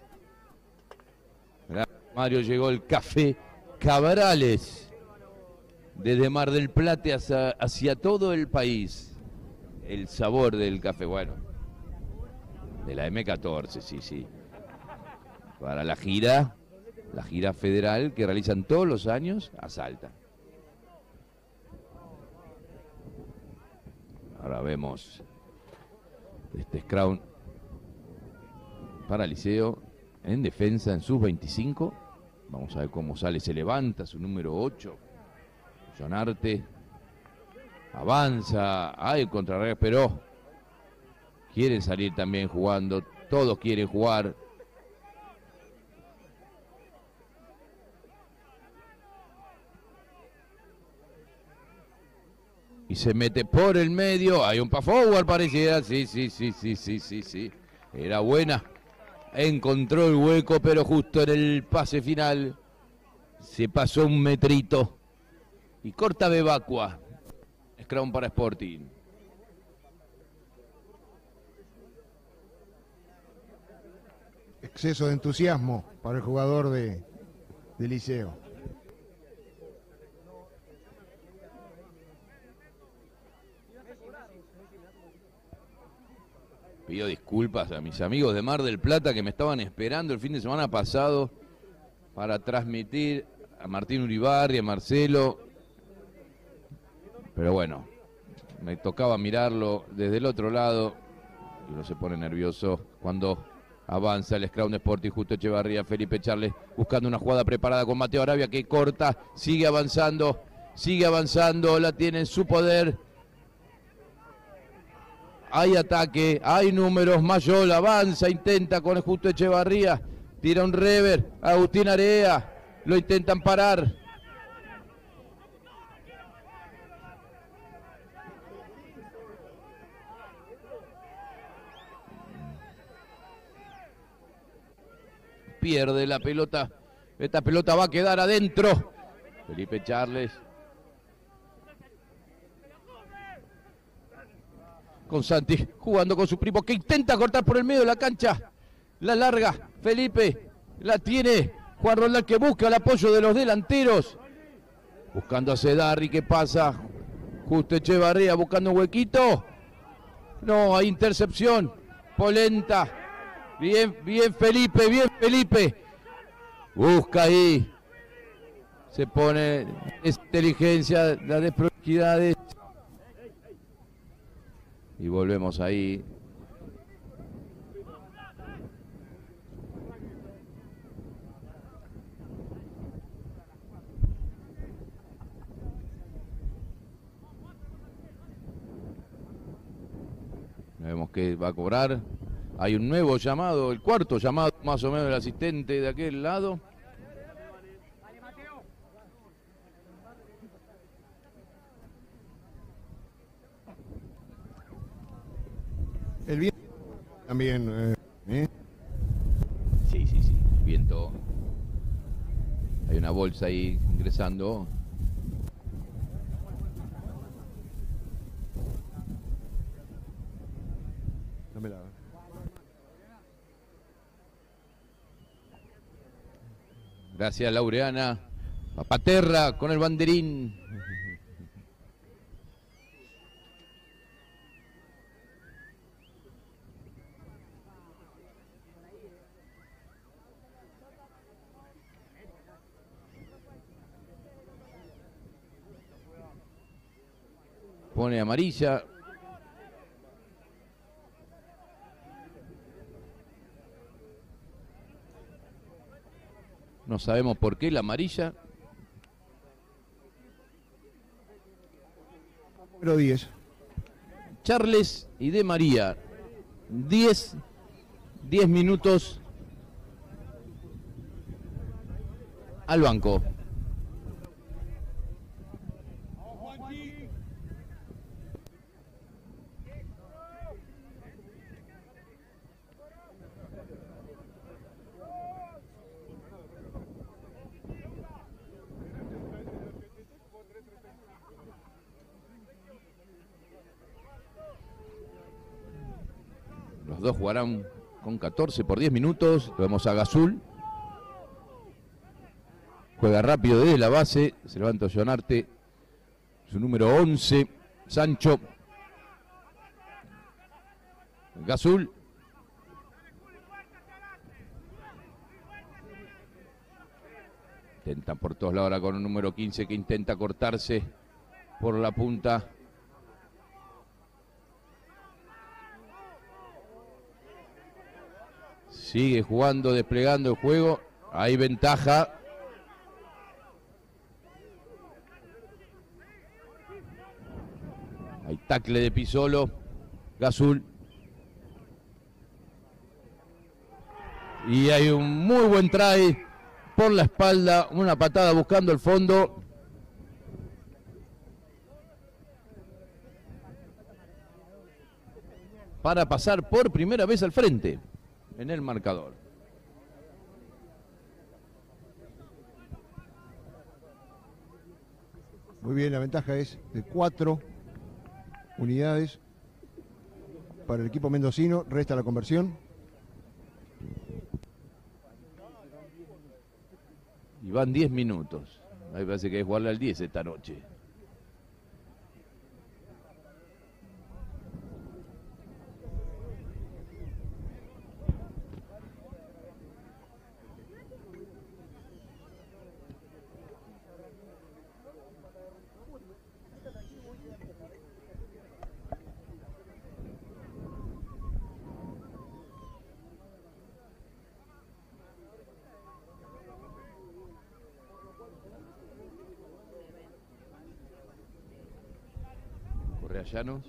Mario, llegó el Café Cabrales. Desde Mar del Plata hacia, hacia todo el país. El sabor del café, bueno. De la eme catorce, sí, sí. Para la gira, la gira federal que realizan todos los años a Salta. Ahora vemos este scrum para Liceo en defensa en sus veinticinco. Vamos a ver cómo sale, se levanta su número ocho. Jonarte avanza, hay contrarreloj, pero quieren salir también jugando, todos quieren jugar. Y se mete por el medio, hay un pass forward pareciera, sí, sí, sí, sí, sí, sí, sí, era buena. Encontró el hueco, pero justo en el pase final se pasó un metrito. Y corta Bebacua. Scrum para Sporting. Exceso de entusiasmo para el jugador de, de Liceo. Pido disculpas a mis amigos de Mar del Plata que me estaban esperando el fin de semana pasado para transmitir a Martín Uribarri, a Marcelo. Pero bueno, me tocaba mirarlo desde el otro lado y uno se pone nervioso cuando avanza el Scrum de Sporting. Justo Echevarría, Felipe Charles buscando una jugada preparada con Mateo Arabia que corta, sigue avanzando, sigue avanzando, la tiene en su poder. Hay ataque, hay números, Mayol avanza, intenta con el Justo Echevarría, tira un rever, Agustín Area, lo intentan parar. Pierde la pelota, esta pelota va a quedar adentro. Felipe Charles. Con Santi, jugando con su primo, que intenta cortar por el medio de la cancha. La larga, Felipe, la tiene Juan Roldán, que busca el apoyo de los delanteros. Buscando a Cedarri, que pasa. Justo Echevarría buscando un huequito. No, hay intercepción. Polenta. Bien, bien Felipe, bien Felipe. Busca ahí. Se pone inteligencia, las desprolijidades. Y volvemos ahí. Vemos que va a cobrar. Hay un nuevo llamado, el cuarto llamado más o menos del asistente de aquel lado. también. Eh, ¿eh? Sí, sí, sí. Viento. Hay una bolsa ahí ingresando. Dámela. Gracias, Laureana. Papaterra con el banderín. Pone amarilla. No sabemos por qué la amarilla. Número diez. Charles y De María. diez, diez minutos al banco. Los dos jugarán con catorce por diez minutos. Lo vemos a Gazul. Juega rápido desde la base. Se levanta Ollonarte. Su número once. Sancho. Gazul. Intentan por todos lados ahora con el número quince que intenta cortarse por la punta. Sigue jugando, desplegando el juego. Hay ventaja. Hay tackle de Pisolo. Gazul. Y hay un muy buen try por la espalda. Una patada buscando el fondo. Para pasar por primera vez al frente en el marcador. Muy bien, la ventaja es de cuatro unidades para el equipo mendocino. Resta la conversión. Y van diez minutos. A mí me parece que hay que jugarle al diez esta noche. Llanos,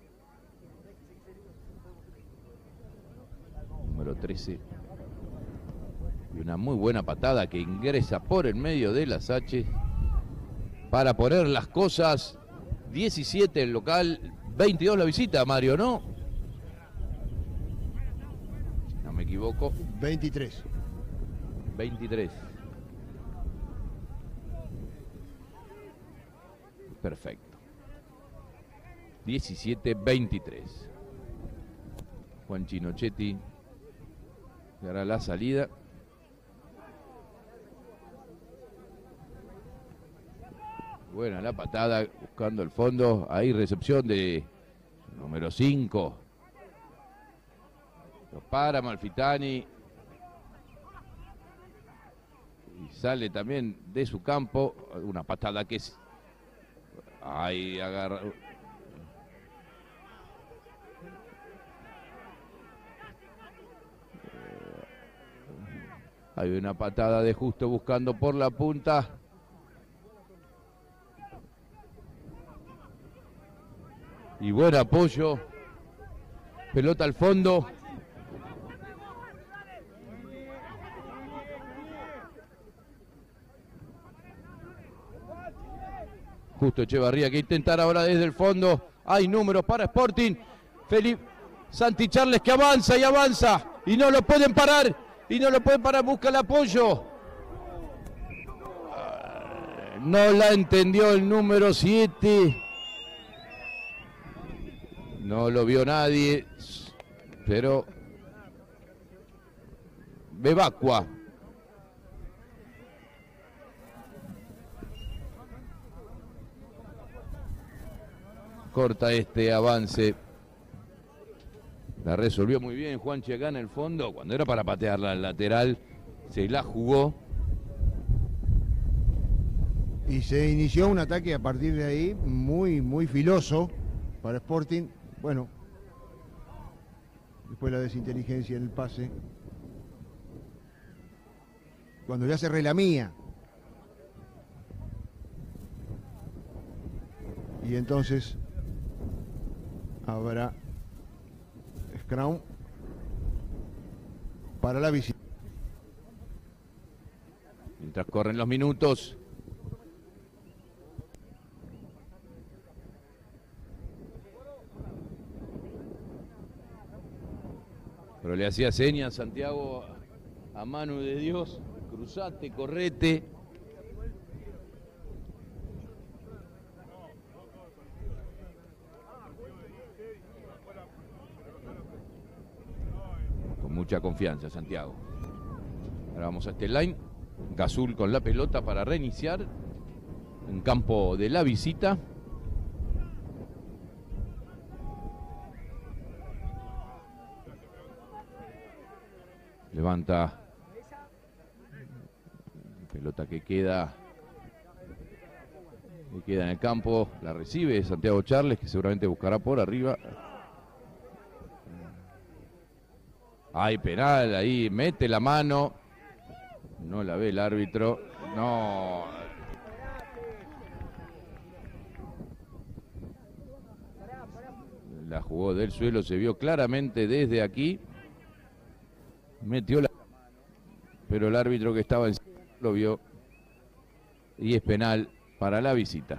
número trece, y una muy buena patada que ingresa por el medio de las H para poner las cosas. Diecisiete el local, veintidós la visita, Mario, ¿no? No me equivoco. veintitrés. veintitrés. Perfecto. diecisiete veintitrés. Juan Chinochetti dará la salida. Buena la patada, buscando el fondo. Ahí recepción de número cinco. Lo para Malfitani. Y sale también de su campo. Una patada que es... Ahí agarra... Hay una patada de Justo buscando por la punta. Y buen apoyo. Pelota al fondo. Justo Echevarría que intentar ahora desde el fondo. Hay números para Sporting. Felipe Santi Charles que avanza y avanza y no lo pueden parar. Y no lo pueden parar, busca el apoyo. No la entendió el número siete. No lo vio nadie. Pero Bebacqua. Corta este avance. La resolvió muy bien Juanchi acá en el fondo. Cuando era para patearla al lateral, se la jugó. Y se inició un ataque a partir de ahí muy, muy filoso para Sporting. Bueno, después la desinteligencia en el pase. Cuando ya se relamía. Y entonces habrá scrum para la visita. Mientras corren los minutos. Pero le hacía señas Santiago a Manu de Dios. Cruzate, correte. Con mucha confianza Santiago. Ahora vamos a este line. Gazul con la pelota para reiniciar. En campo de la visita. Levanta. Pelota que queda. Que queda en el campo. La recibe Santiago Charles, que seguramente buscará por arriba. Hay penal ahí. Mete la mano. No la ve el árbitro. No. La jugó del suelo. Se vio claramente desde aquí. Metió la mano. Pero el árbitro que estaba encima lo vio. Y es penal para la visita.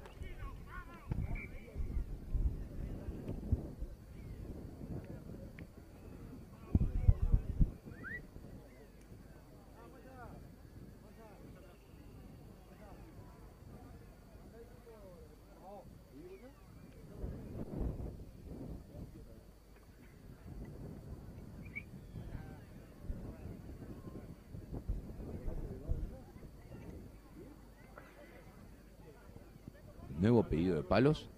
Nuevo pedido de palos.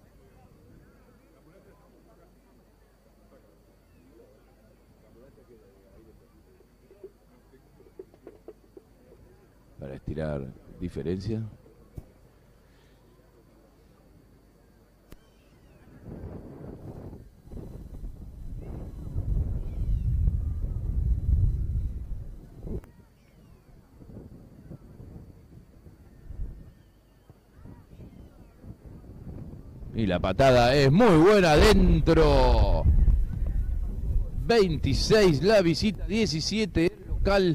Para estirar diferencia. Y la patada es muy buena adentro. veintiséis la visita, diecisiete el local.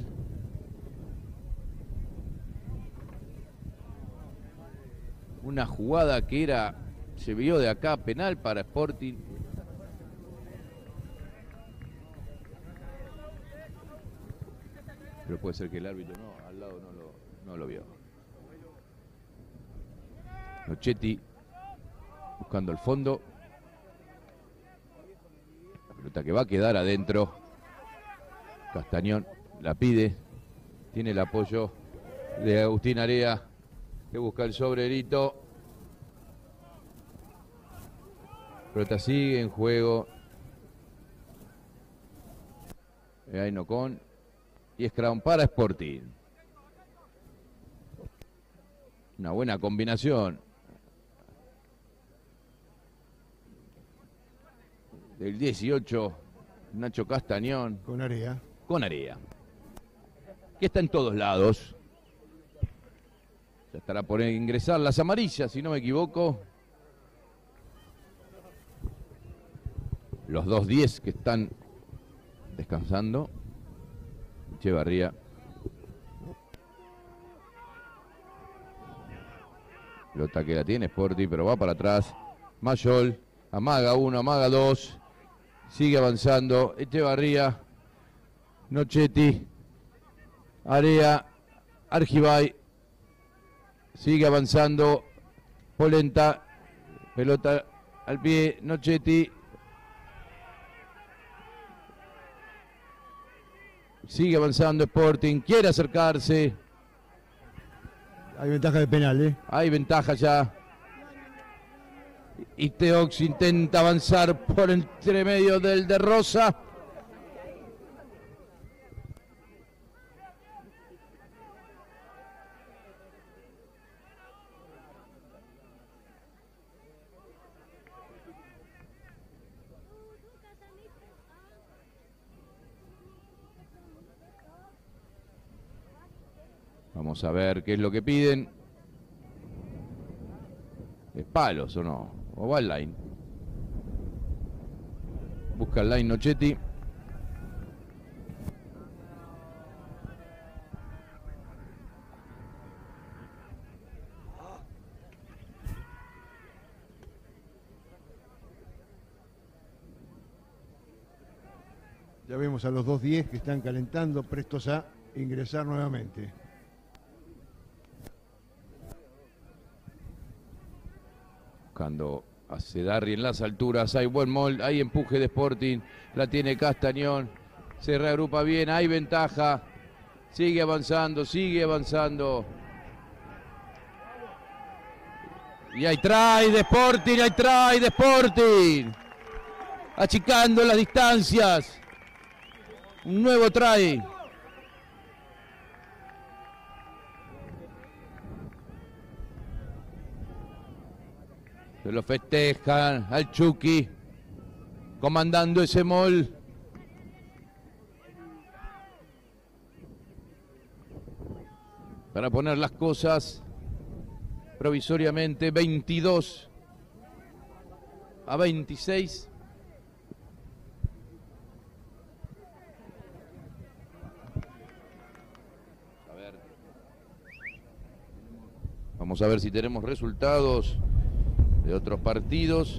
Una jugada que era, se vio de acá, penal para Sporting. Pero puede ser que el árbitro no, al lado no lo, no lo vio. Nochetti buscando el fondo. La pelota que va a quedar adentro. Castañón la pide. Tiene el apoyo de Agustín Area, que busca el sobrerito. Pelota sigue en juego. Ahí no con. Y scrum para Sporting. Una buena combinación del dieciocho, Nacho Castañón. Con Area. Con Area. Que está en todos lados. Ya estará por ingresar las amarillas, si no me equivoco. Los dos diez que están descansando. Echevarría. Pelota que la tiene Sporting, pero va para atrás. Mayol. Amaga uno, amaga dos. Sigue avanzando Echevarría, Nochetti, Area, Argibay. Sigue avanzando Polenta, pelota al pie, Nochetti. Sigue avanzando Sporting, quiere acercarse. Hay ventaja de penal, ¿eh? Hay ventaja ya. Y Teox intenta avanzar por entre medio del de Rosa. Vamos a ver qué es lo que piden. ¿Es palos o no? ¿O va al line? Busca el line Nochetti. Ya vemos a los dos diez que están calentando, prestos a ingresar nuevamente. Buscando a Cedarri en las alturas, hay buen molde, hay empuje de Sporting, la tiene Castañón, se reagrupa bien, hay ventaja, sigue avanzando, sigue avanzando. Y hay try de Sporting, hay try de Sporting, achicando las distancias, un nuevo try. Se lo festejan al Chucky, comandando ese mol. Para poner las cosas provisoriamente veintidós a veintiséis. A ver. Vamos a ver si tenemos resultados de otros partidos.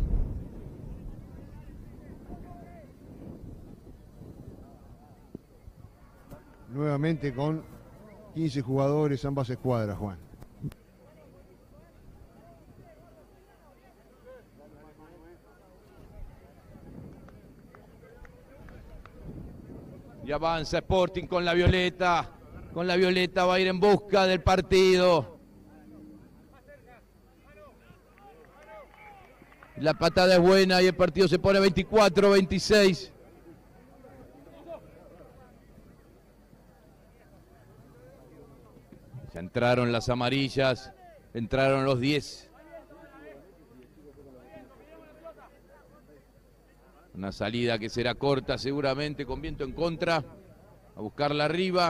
Nuevamente con quince jugadores, ambas escuadras, Juan. Y avanza Sporting con la violeta. Con la violeta va a ir en busca del partido. La patada es buena y el partido se pone veinticuatro a veintiséis. Ya entraron las amarillas, entraron los diez. Una salida que será corta seguramente, con viento en contra. A buscarla arriba.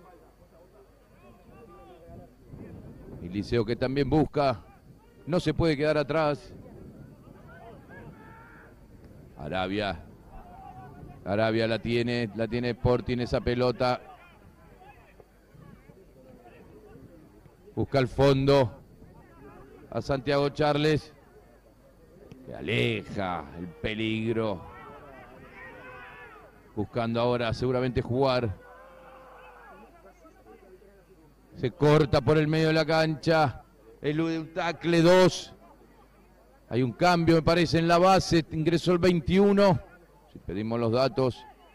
Y Liceo que también busca. No se puede quedar atrás. Arabia. Arabia la tiene, la tiene Sporting esa pelota. Busca el fondo a Santiago Charles. Que aleja el peligro. Buscando ahora seguramente jugar. Se corta por el medio de la cancha. Elude un tackle, dos. Hay un cambio, me parece, en la base. Ingresó el veintiuno. Si pedimos los datos.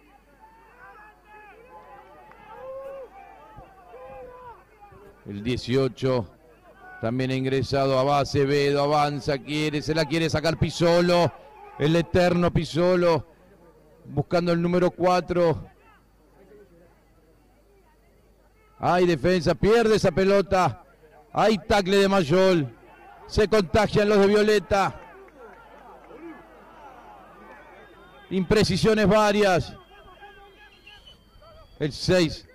El dieciocho. También ha ingresado a base. Bedo avanza, quiere, se la quiere sacar Pisolo. El eterno Pisolo. Buscando el número cuatro. Hay defensa, pierde esa pelota. Hay tackle de Mayol. Se contagian los de Violeta. Imprecisiones varias. El seis.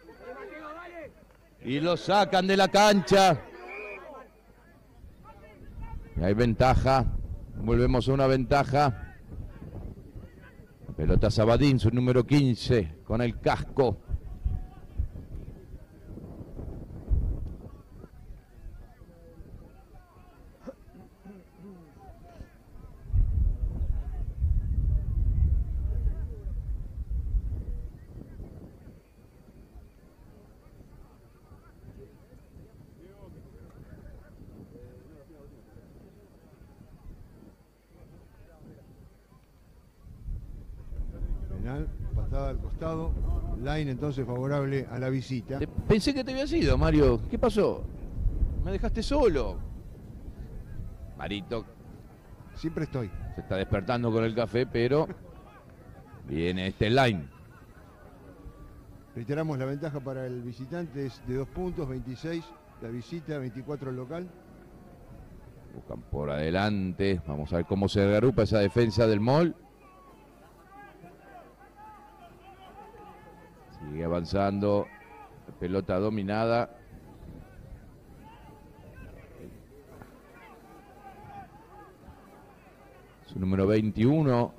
Y lo sacan de la cancha. Y hay ventaja. Volvemos a una ventaja. Pelota Sabadín, su número quince, con el casco. costado. Line entonces favorable a la visita. Te- Pensé que te habías ido, Mario. ¿Qué pasó? Me dejaste solo. Marito Siempre estoy. se está despertando con el café, pero viene este line. Reiteramos, la ventaja para el visitante es de dos puntos, veintiséis la visita, veinticuatro el local. Buscan por adelante. Vamos a ver cómo se agrupa esa defensa del Mol. Sigue avanzando. Pelota dominada. Su número veintiuno.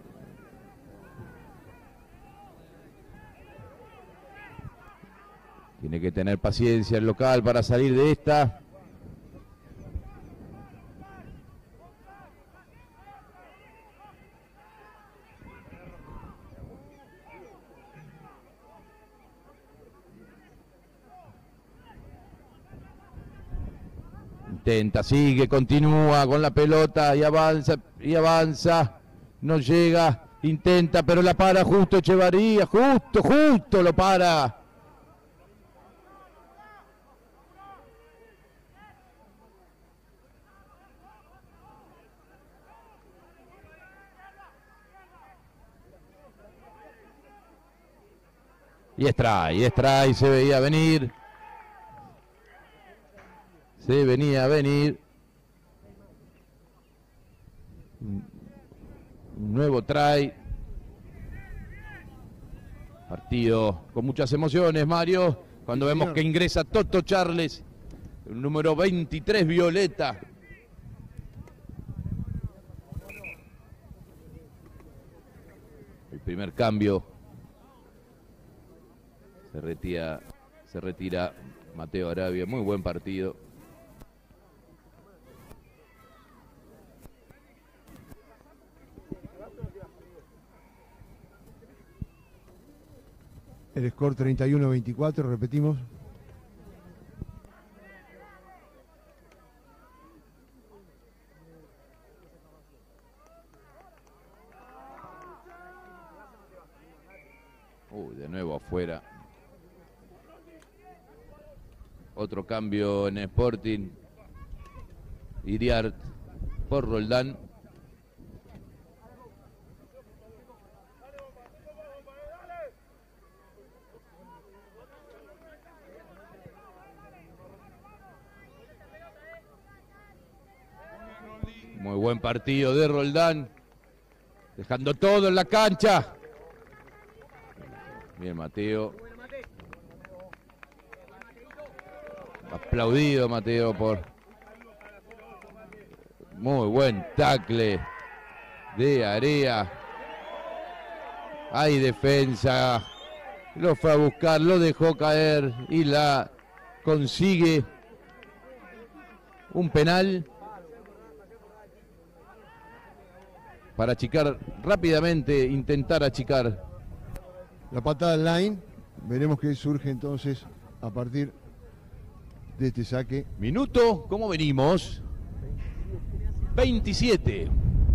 Tiene que tener paciencia el local para salir de esta. Intenta, sigue, continúa con la pelota y avanza, y avanza. No llega, intenta, pero la para justo Echevarría, justo, justo lo para. Y extrae, y extrae, se veía venir. Se venía a venir. Un nuevo try. Partido con muchas emociones, Mario. Cuando Sí, vemos señor. que ingresa Toto Charles, el número veintitrés, Violeta. El primer cambio. Se retira, se retira Mateo Arabia. Muy buen partido. El score treinta y uno a veinticuatro, repetimos. Uy, de nuevo afuera. Otro cambio en Sporting. Iriart por Roldán. Muy buen partido de Roldán. Dejando todo en la cancha. Bien, Mateo. Aplaudido Mateo por muy buen tackle de Area. Hay defensa. Lo fue a buscar, lo dejó caer y la consigue. Un penal para achicar rápidamente, intentar achicar. La patada al line. Veremos qué surge entonces a partir de este saque. Minuto, ¿cómo venimos? veintisiete.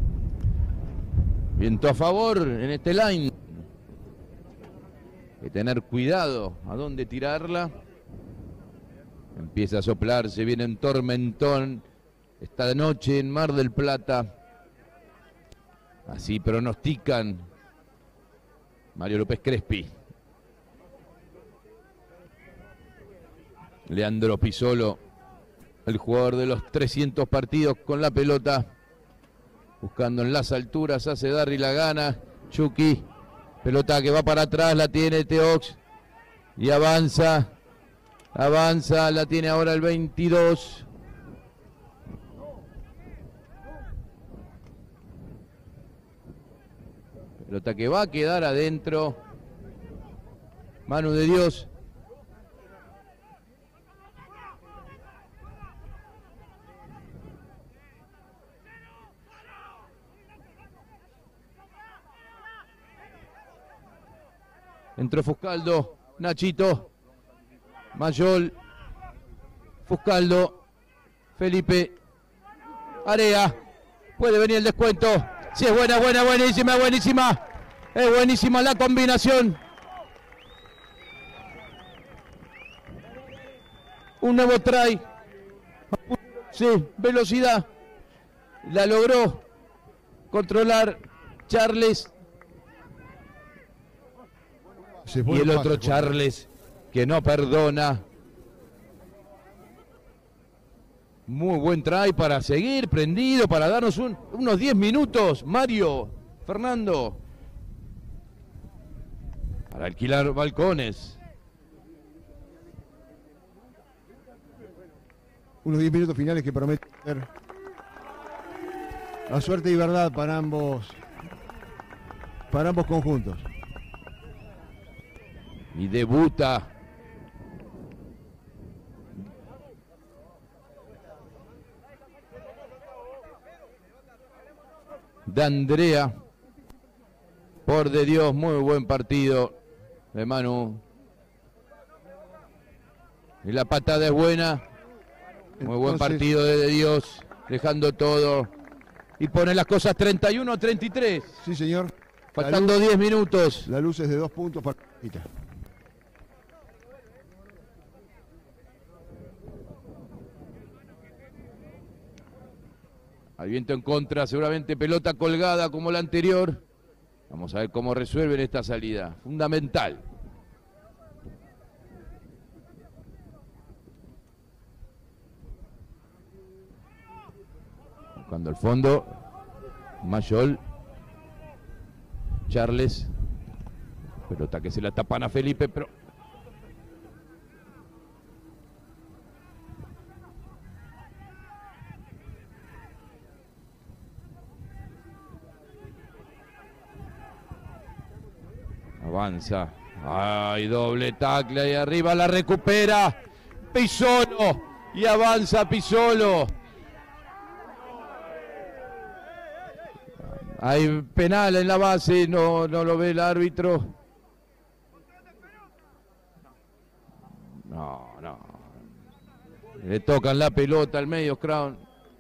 Viento a favor en este line. Hay que tener cuidado a dónde tirarla. Empieza a soplarse, viene un tormentón esta noche en Mar del Plata. Así pronostican Mario López Crespi. Leandro Pisolo, el jugador de los trescientos partidos con la pelota, buscando en las alturas, hace Darry la gana. Chucky, pelota que va para atrás, la tiene Teox y avanza, avanza, la tiene ahora el veintidós. Pelota que va a quedar adentro. Manu de Dios. Entró Fuscaldo, Nachito, Mayol, Fuscaldo, Felipe, Area, puede venir el descuento, si es buena, buena, buenísima, buenísima, es buenísima la combinación Un nuevo try. Sí, velocidad. La logró controlar Charles. Y el otro Charles que no perdona. Muy buen try para seguir prendido, para darnos un, unos diez minutos. Mario, Fernando. Para alquilar balcones. Unos diez minutos finales que prometen ser la suerte y verdad para ambos, para ambos conjuntos. Y debuta D'Andrea. Por de Dios, muy buen partido de Manu. Y la patada es buena. Muy buen Entonces, partido de, de Dios, dejando todo. Y pone las cosas treinta y uno a treinta y tres. Sí, señor. Faltando diez minutos. La luz es de dos puntos para Ita. Al viento en contra, seguramente pelota colgada como la anterior. Vamos a ver cómo resuelven esta salida. Fundamental. Buscando el fondo. Mayol. Charles. Pelota que se la tapan a Felipe, pero... Avanza. Ay, doble tackle ahí arriba, la recupera. Pisolo. Y avanza Pisolo. Hay penal en la base, no, no lo ve el árbitro. No, no. Le tocan la pelota al medio, Crown.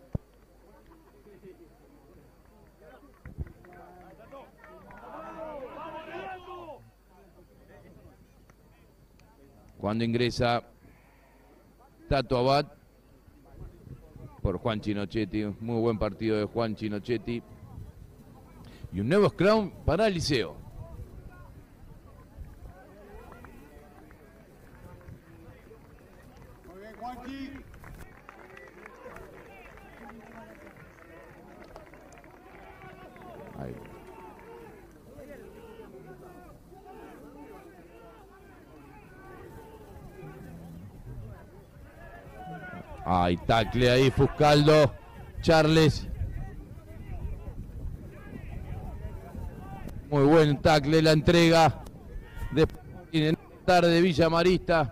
Cuando ingresa Tato Abad por Juan Chinochetti. Muy buen partido de Juan Chinochetti. Y un nuevo scrum para el Liceo. Muy bien, Juanchi. Ahí. Ay, tacle ahí, Fuscaldo. Charles. Muy buen tacle, la entrega de en tarde de Villa Marista.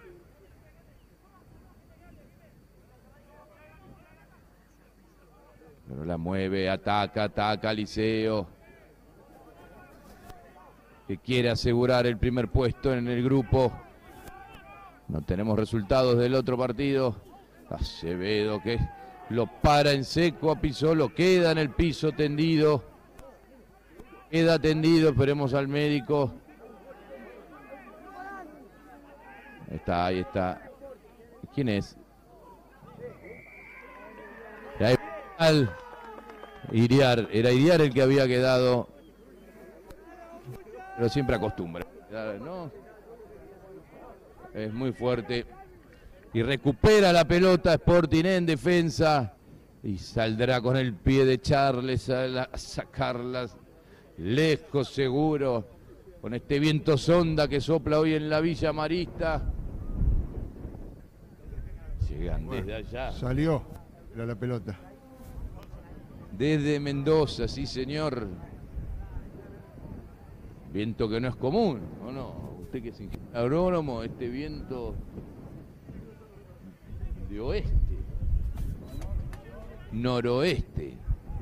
Pero la mueve, ataca, ataca Liceo. Que quiere asegurar el primer puesto en el grupo. No tenemos resultados del otro partido. Acevedo que lo para en seco a Pisolo. Queda en el piso tendido. Queda tendido, esperemos al médico. Ahí está, ahí está. ¿Quién es? Era Iriar, era Iriar el que había quedado. Pero siempre acostumbra, ¿no? Es muy fuerte. Y recupera la pelota Sporting en defensa. Y saldrá con el pie de Charles a, la, a sacarlas. Lejos seguro, con este viento sonda que sopla hoy en la Villa Marista. Llegan desde allá. Salió era la pelota. Desde Mendoza, sí señor. Viento que no es común, ¿o no? Usted que es ingeniero agrónomo, este viento de oeste, noroeste.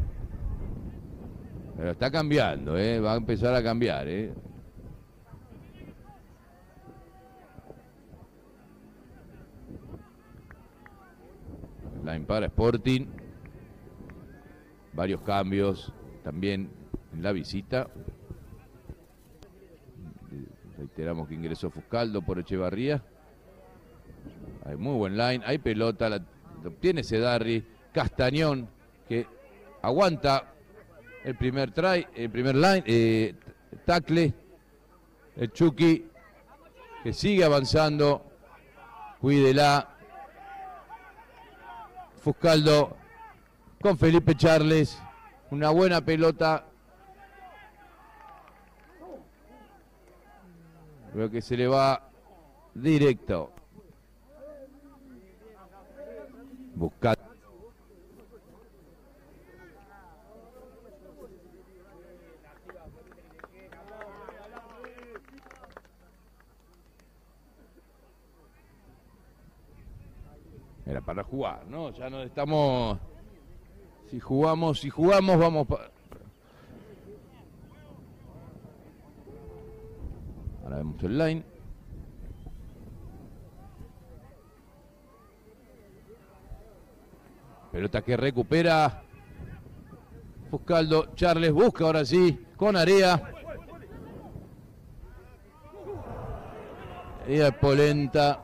Pero está cambiando, ¿eh? Va a empezar a cambiar, ¿eh? Line para Sporting. Varios cambios también en la visita. Reiteramos que ingresó Fuscaldo por Echevarría. Hay muy buen line, hay pelota, la obtiene Sedarri, Castañón, que aguanta el primer try, el primer line, eh, tackle, el Chucky, que sigue avanzando, cuídela, Fuscaldo con Felipe Charles, una buena pelota, veo que se le va directo, busca. Era para jugar, ¿no? Ya no estamos... Si jugamos, si jugamos, vamos... Pa... Ahora vemos el line. Pelota que recupera Fuscaldo. Charles busca ahora sí, con Area. Y Polenta.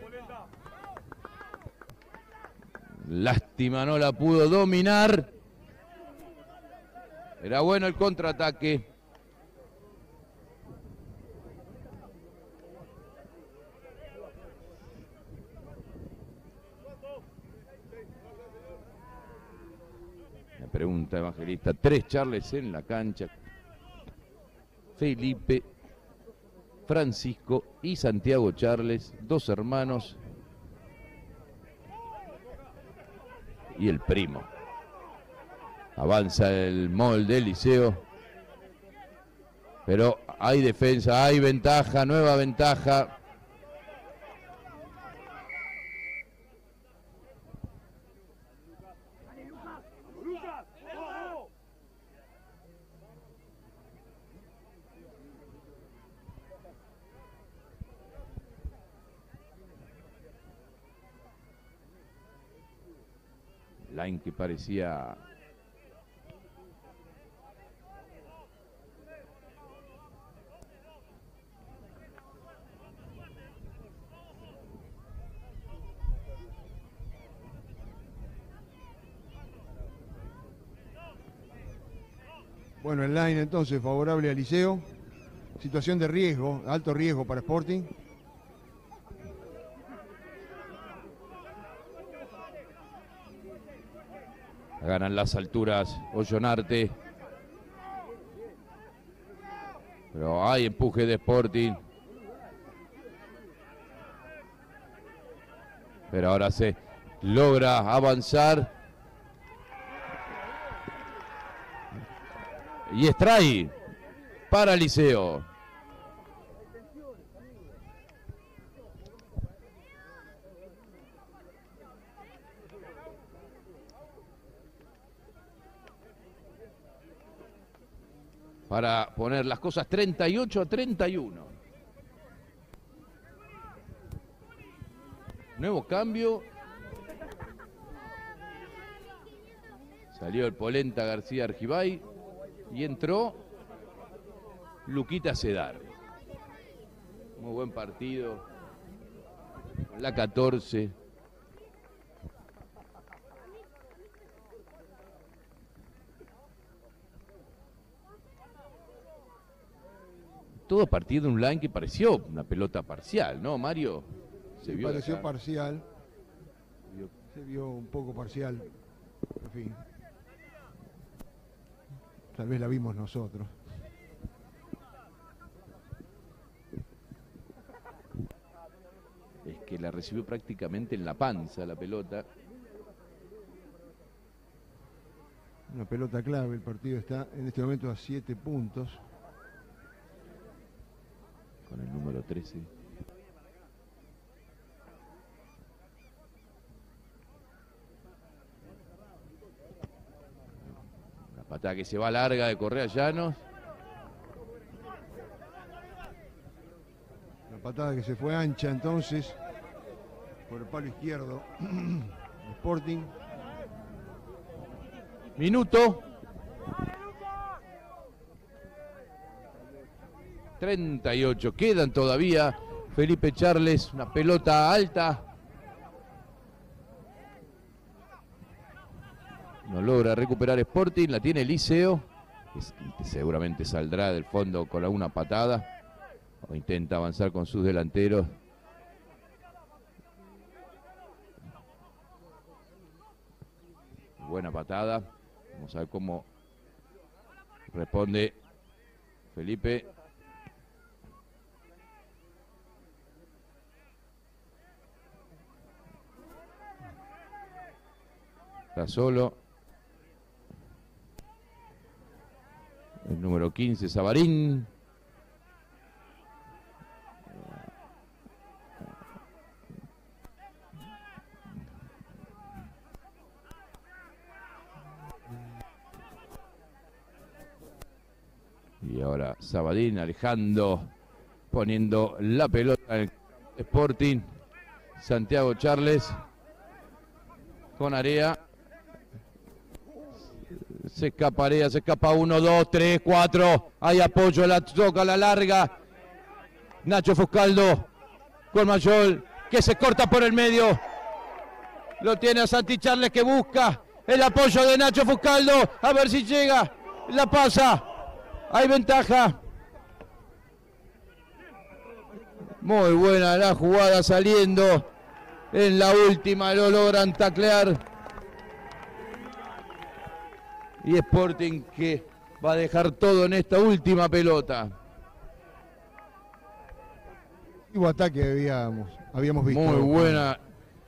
Lástima, no la pudo dominar. Era bueno el contraataque. Me pregunta Evangelista, tres Charles en la cancha. Felipe, Francisco y Santiago Charles, dos hermanos. Y el primo. Avanza el molde del Liceo. Pero hay defensa, hay ventaja, nueva ventaja. Line que parecía bueno, el line entonces favorable al Liceo. Situación de riesgo, alto riesgo para Sporting. ganan las alturas Ollonarte. Pero hay empuje de Sporting. Pero ahora se logra avanzar. Y extrae para Liceo. Para poner las cosas treinta y ocho a treinta y uno. Nuevo cambio. Salió el Polenta García Argibay y entró Luquita Sedar. Muy buen partido. Con la catorce. Todo partido de un line que pareció una pelota parcial, ¿no, Mario? Se vio pareció acá. Parcial. Se vio un poco parcial. En fin. Tal vez la vimos nosotros. Es que la recibió prácticamente en la panza la pelota. Una pelota clave. El partido está en este momento a siete puntos. Con el número trece. La patada que se va larga de Correa Llanos. La patada que se fue ancha entonces por el palo izquierdo. Sporting. Minuto. treinta y ocho, quedan todavía. Felipe Charles, una pelota alta para recuperar Sporting. La tiene Liceo, que seguramente saldrá del fondo con alguna patada. O intenta avanzar con sus delanteros. Buena patada. Vamos a ver cómo responde Felipe. Está solo. El número quince, Sabarín. Y ahora Sabadín alejando, poniendo la pelota en el Sporting. Santiago Charles con Area. Se escapa Area, se escapa uno, dos, tres, cuatro. Hay apoyo, la toca, la larga. Nacho Fuscaldo con Mayol, que se corta por el medio. Lo tiene a Santi Charles, que busca el apoyo de Nacho Fuscaldo. A ver si llega. La pasa. Hay ventaja. Muy buena la jugada saliendo. En la última lo logran taclear. Y Sporting que va a dejar todo en esta última pelota. Y ataque habíamos, habíamos visto. Muy buena.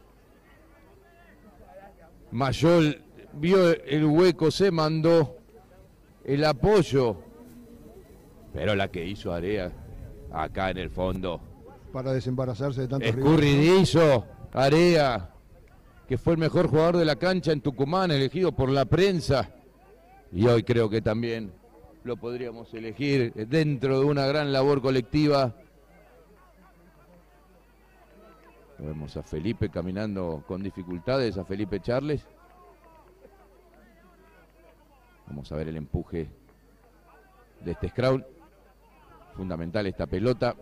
Mayol vio el hueco, se mandó el apoyo. Pero la que hizo Area acá en el fondo. Para desembarazarse de tantos escurridizo, Area, que fue el mejor jugador de la cancha en Tucumán, elegido por la prensa. Y hoy creo que también lo podríamos elegir dentro de una gran labor colectiva. Vemos a Felipe caminando con dificultades, a Felipe Charles. Vamos a ver el empuje de este Scrawl. Fundamental esta pelota.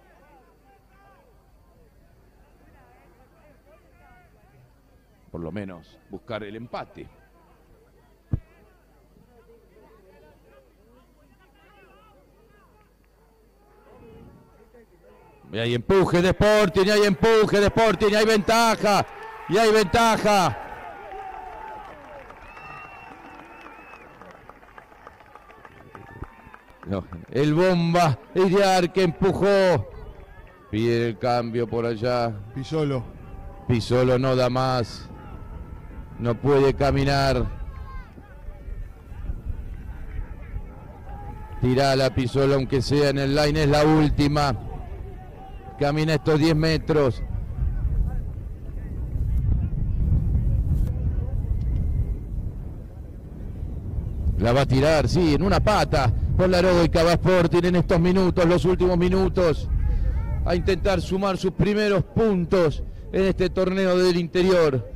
Por lo menos buscar el empate. Y hay empuje de Sporting, y hay empuje de Sporting, y hay ventaja, y hay ventaja. No, el bomba, Iriar que empujó. Pide el cambio por allá. Pisolo. Pisolo no da más. No puede caminar. Tirala Pisolo, aunque sea en el line, es la última. Camina estos diez metros. La va a tirar, sí, en una pata. Polarodo y Cava Sporting en estos minutos, los últimos minutos, a intentar sumar sus primeros puntos en este torneo del interior.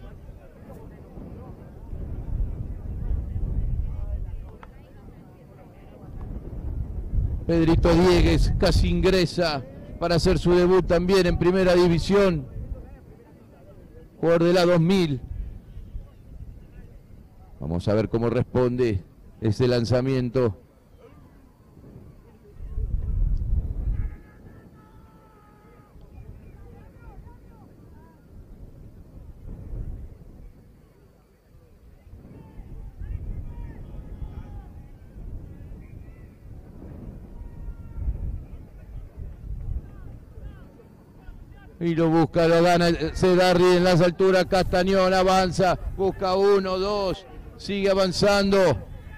Pedrito Diegues casi ingresa para hacer su debut también en primera división. Jugador de la dos mil. Vamos a ver cómo responde ese lanzamiento. Y lo busca, lo gana Cedarri en las alturas. Castañón avanza, busca uno, dos, sigue avanzando.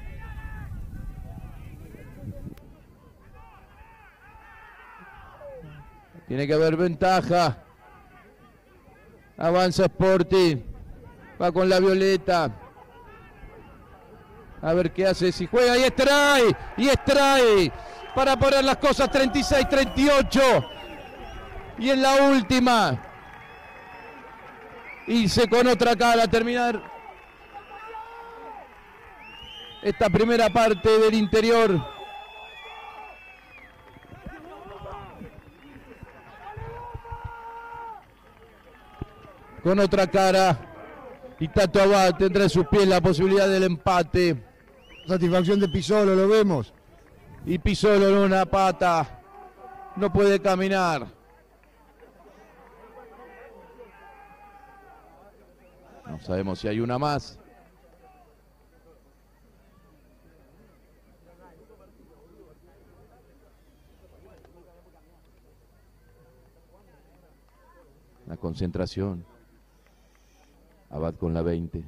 Tiene que haber ventaja. Avanza Sporting. Va con la violeta. A ver qué hace, si juega y extrae. Y extrae. Para poner las cosas treinta y seis treinta y ocho. Y en la última. Irse con otra cara a terminar esta primera parte del interior. Con otra cara. Y Tato Abad tendrá en sus pies la posibilidad del empate. Satisfacción de Pisolo, lo vemos. Y Pisolo en una pata. No puede caminar. No sabemos si hay una más. La concentración. Abad con la veinte.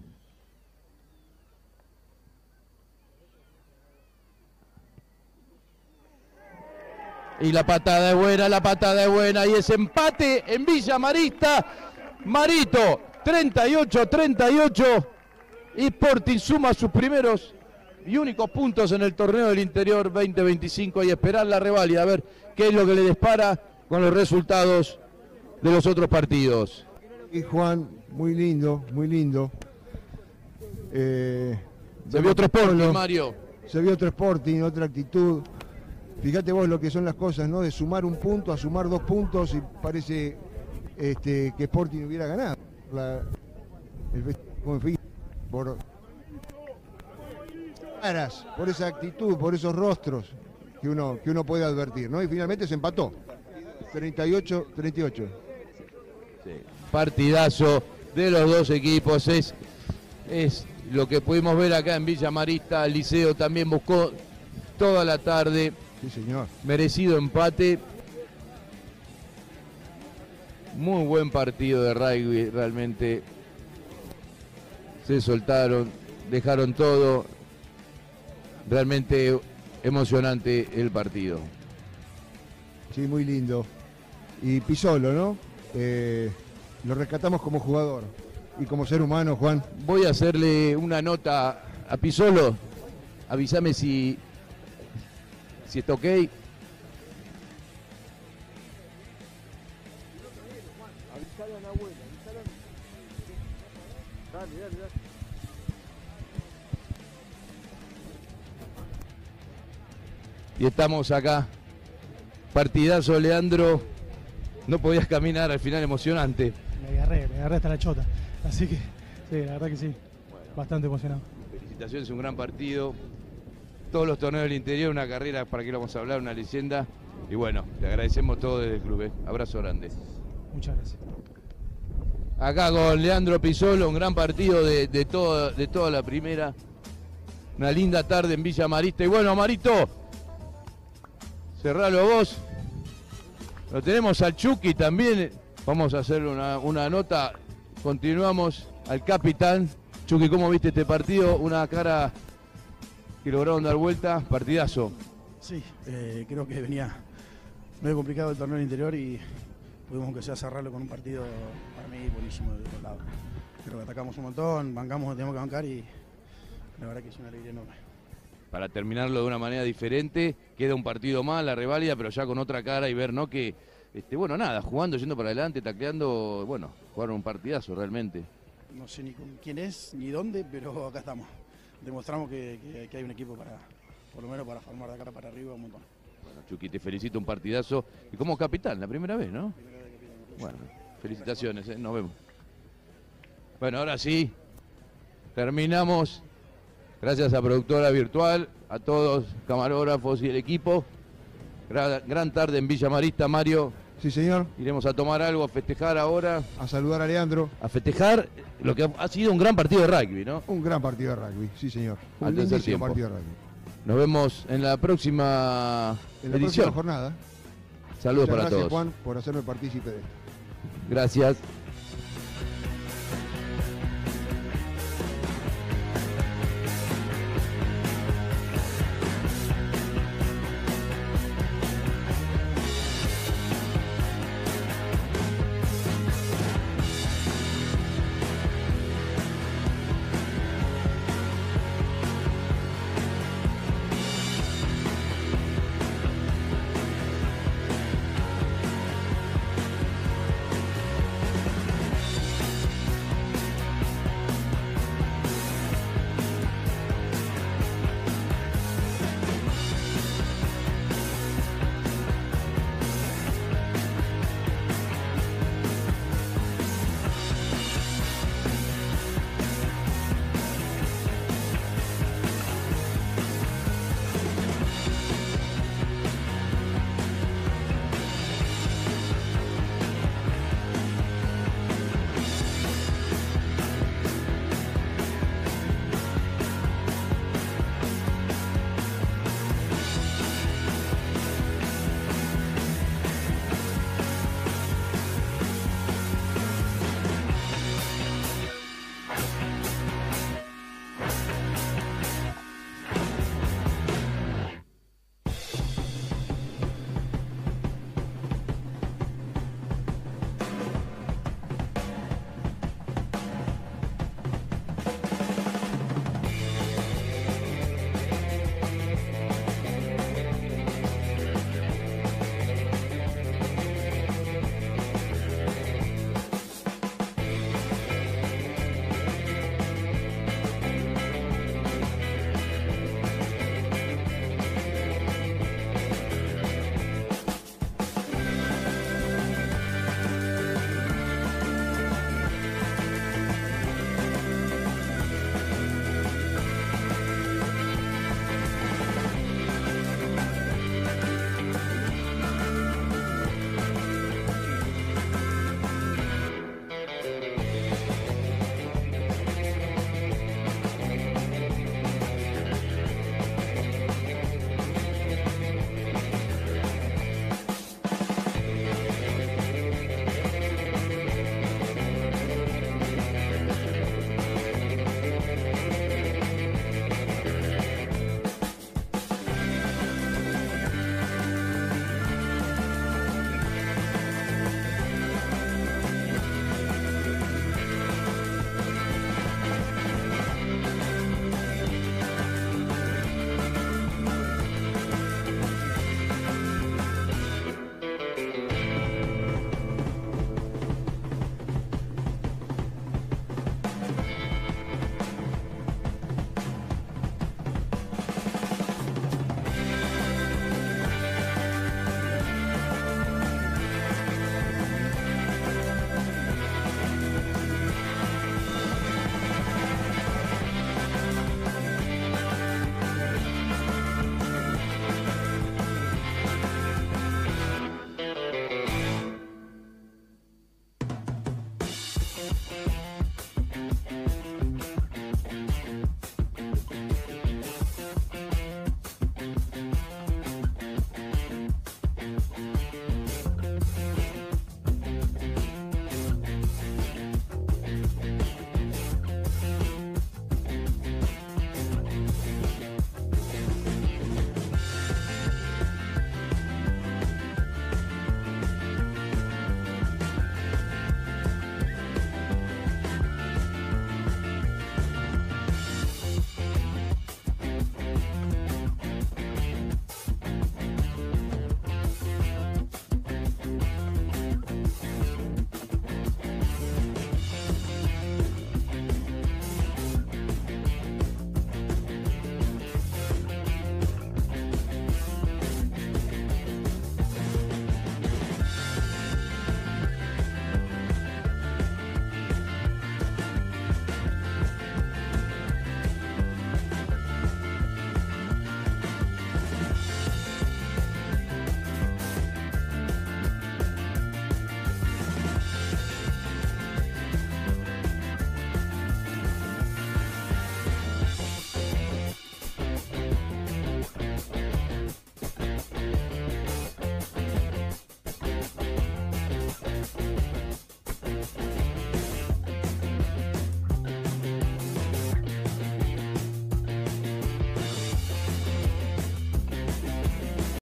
Y la patada es buena, la patada es buena. Y es empate en Villa Marista. Marito, treinta y ocho a treinta y ocho. Y Sporting suma sus primeros y únicos puntos en el torneo del interior veinte veinticinco. Y esperar la reválida, a ver qué es lo que le dispara con los resultados de los otros partidos. Y Juan, muy lindo, muy lindo. Eh, Se vio otro Sporting, Mario. Se vio otro Sporting, otra actitud. Fíjate vos lo que son las cosas, ¿no? De sumar un punto a sumar dos puntos y parece este, que Sporting hubiera ganado. La, el, por, por esa actitud, por esos rostros que uno, que uno puede advertir, ¿no? Y finalmente se empató. treinta y ocho a treinta y ocho. Sí. Partidazo de los dos equipos. Es, es lo que pudimos ver acá en Villa Marista. El Liceo también buscó toda la tarde. Sí, señor. Merecido empate. Muy buen partido de rugby, realmente. Se soltaron, dejaron todo. Realmente emocionante el partido. Sí, muy lindo. Y Pisolo, ¿no? Eh, lo rescatamos como jugador y como ser humano, Juan. Voy a hacerle una nota a Pisolo. Avísame si... Si está ok. Y estamos acá. Partidazo, Leandro. No podías caminar, al final emocionante. Me agarré, me agarré hasta la chota. Así que, sí, la verdad que sí. Bueno, bastante emocionado. Felicitaciones, un gran partido. Todos los torneos del interior, una carrera, para que lo vamos a hablar, una leyenda. Y bueno, te agradecemos todo desde el club. ¿eh? Abrazo grande. Muchas gracias. Acá con Leandro Pisolo, un gran partido de, de, todo, de toda la primera. Una linda tarde en Villa Marista. Y bueno, Marito, cerralo vos. Lo tenemos al Chucky también. Vamos a hacer una, una nota. Continuamos al capitán. Chucky, ¿cómo viste este partido? Una cara que lograron dar vuelta. Partidazo. Sí, eh, creo que venía medio complicado el torneo interior y pudimos aunque sea cerrarlo con un partido para mí buenísimo de los lados. Creo que atacamos un montón, bancamos, teníamos que bancar y la verdad que es una alegría enorme. Para terminarlo de una manera diferente, queda un partido más, la reválida, pero ya con otra cara y ver, ¿no? Que, este, bueno, nada, jugando, yendo para adelante, tacleando, bueno, jugaron un partidazo realmente. No sé ni con quién es, ni dónde, pero acá estamos. Demostramos que, que, que hay un equipo para, por lo menos para formar de cara para arriba un montón. Bueno, Chucky, te felicito, un partidazo. Y como capitán, la primera vez, ¿no? Primera vez que pido. Bueno, felicitaciones, ¿eh? Nos vemos. Bueno, ahora sí, terminamos. Gracias a Productora Virtual, a todos, camarógrafos y el equipo. Gran, gran tarde en Villa Marista, Mario. Sí, señor. Iremos a tomar algo, a festejar ahora. A saludar a Leandro. A festejar lo que ha sido un gran partido de rugby, ¿no? Un gran partido de rugby, sí, señor. Un Al tercer lindísimo tiempo. partido de rugby. Nos vemos en la próxima En la edición. próxima jornada. Saludos Muchas para gracias, todos. Juan, por hacerme partícipe de esto. Gracias.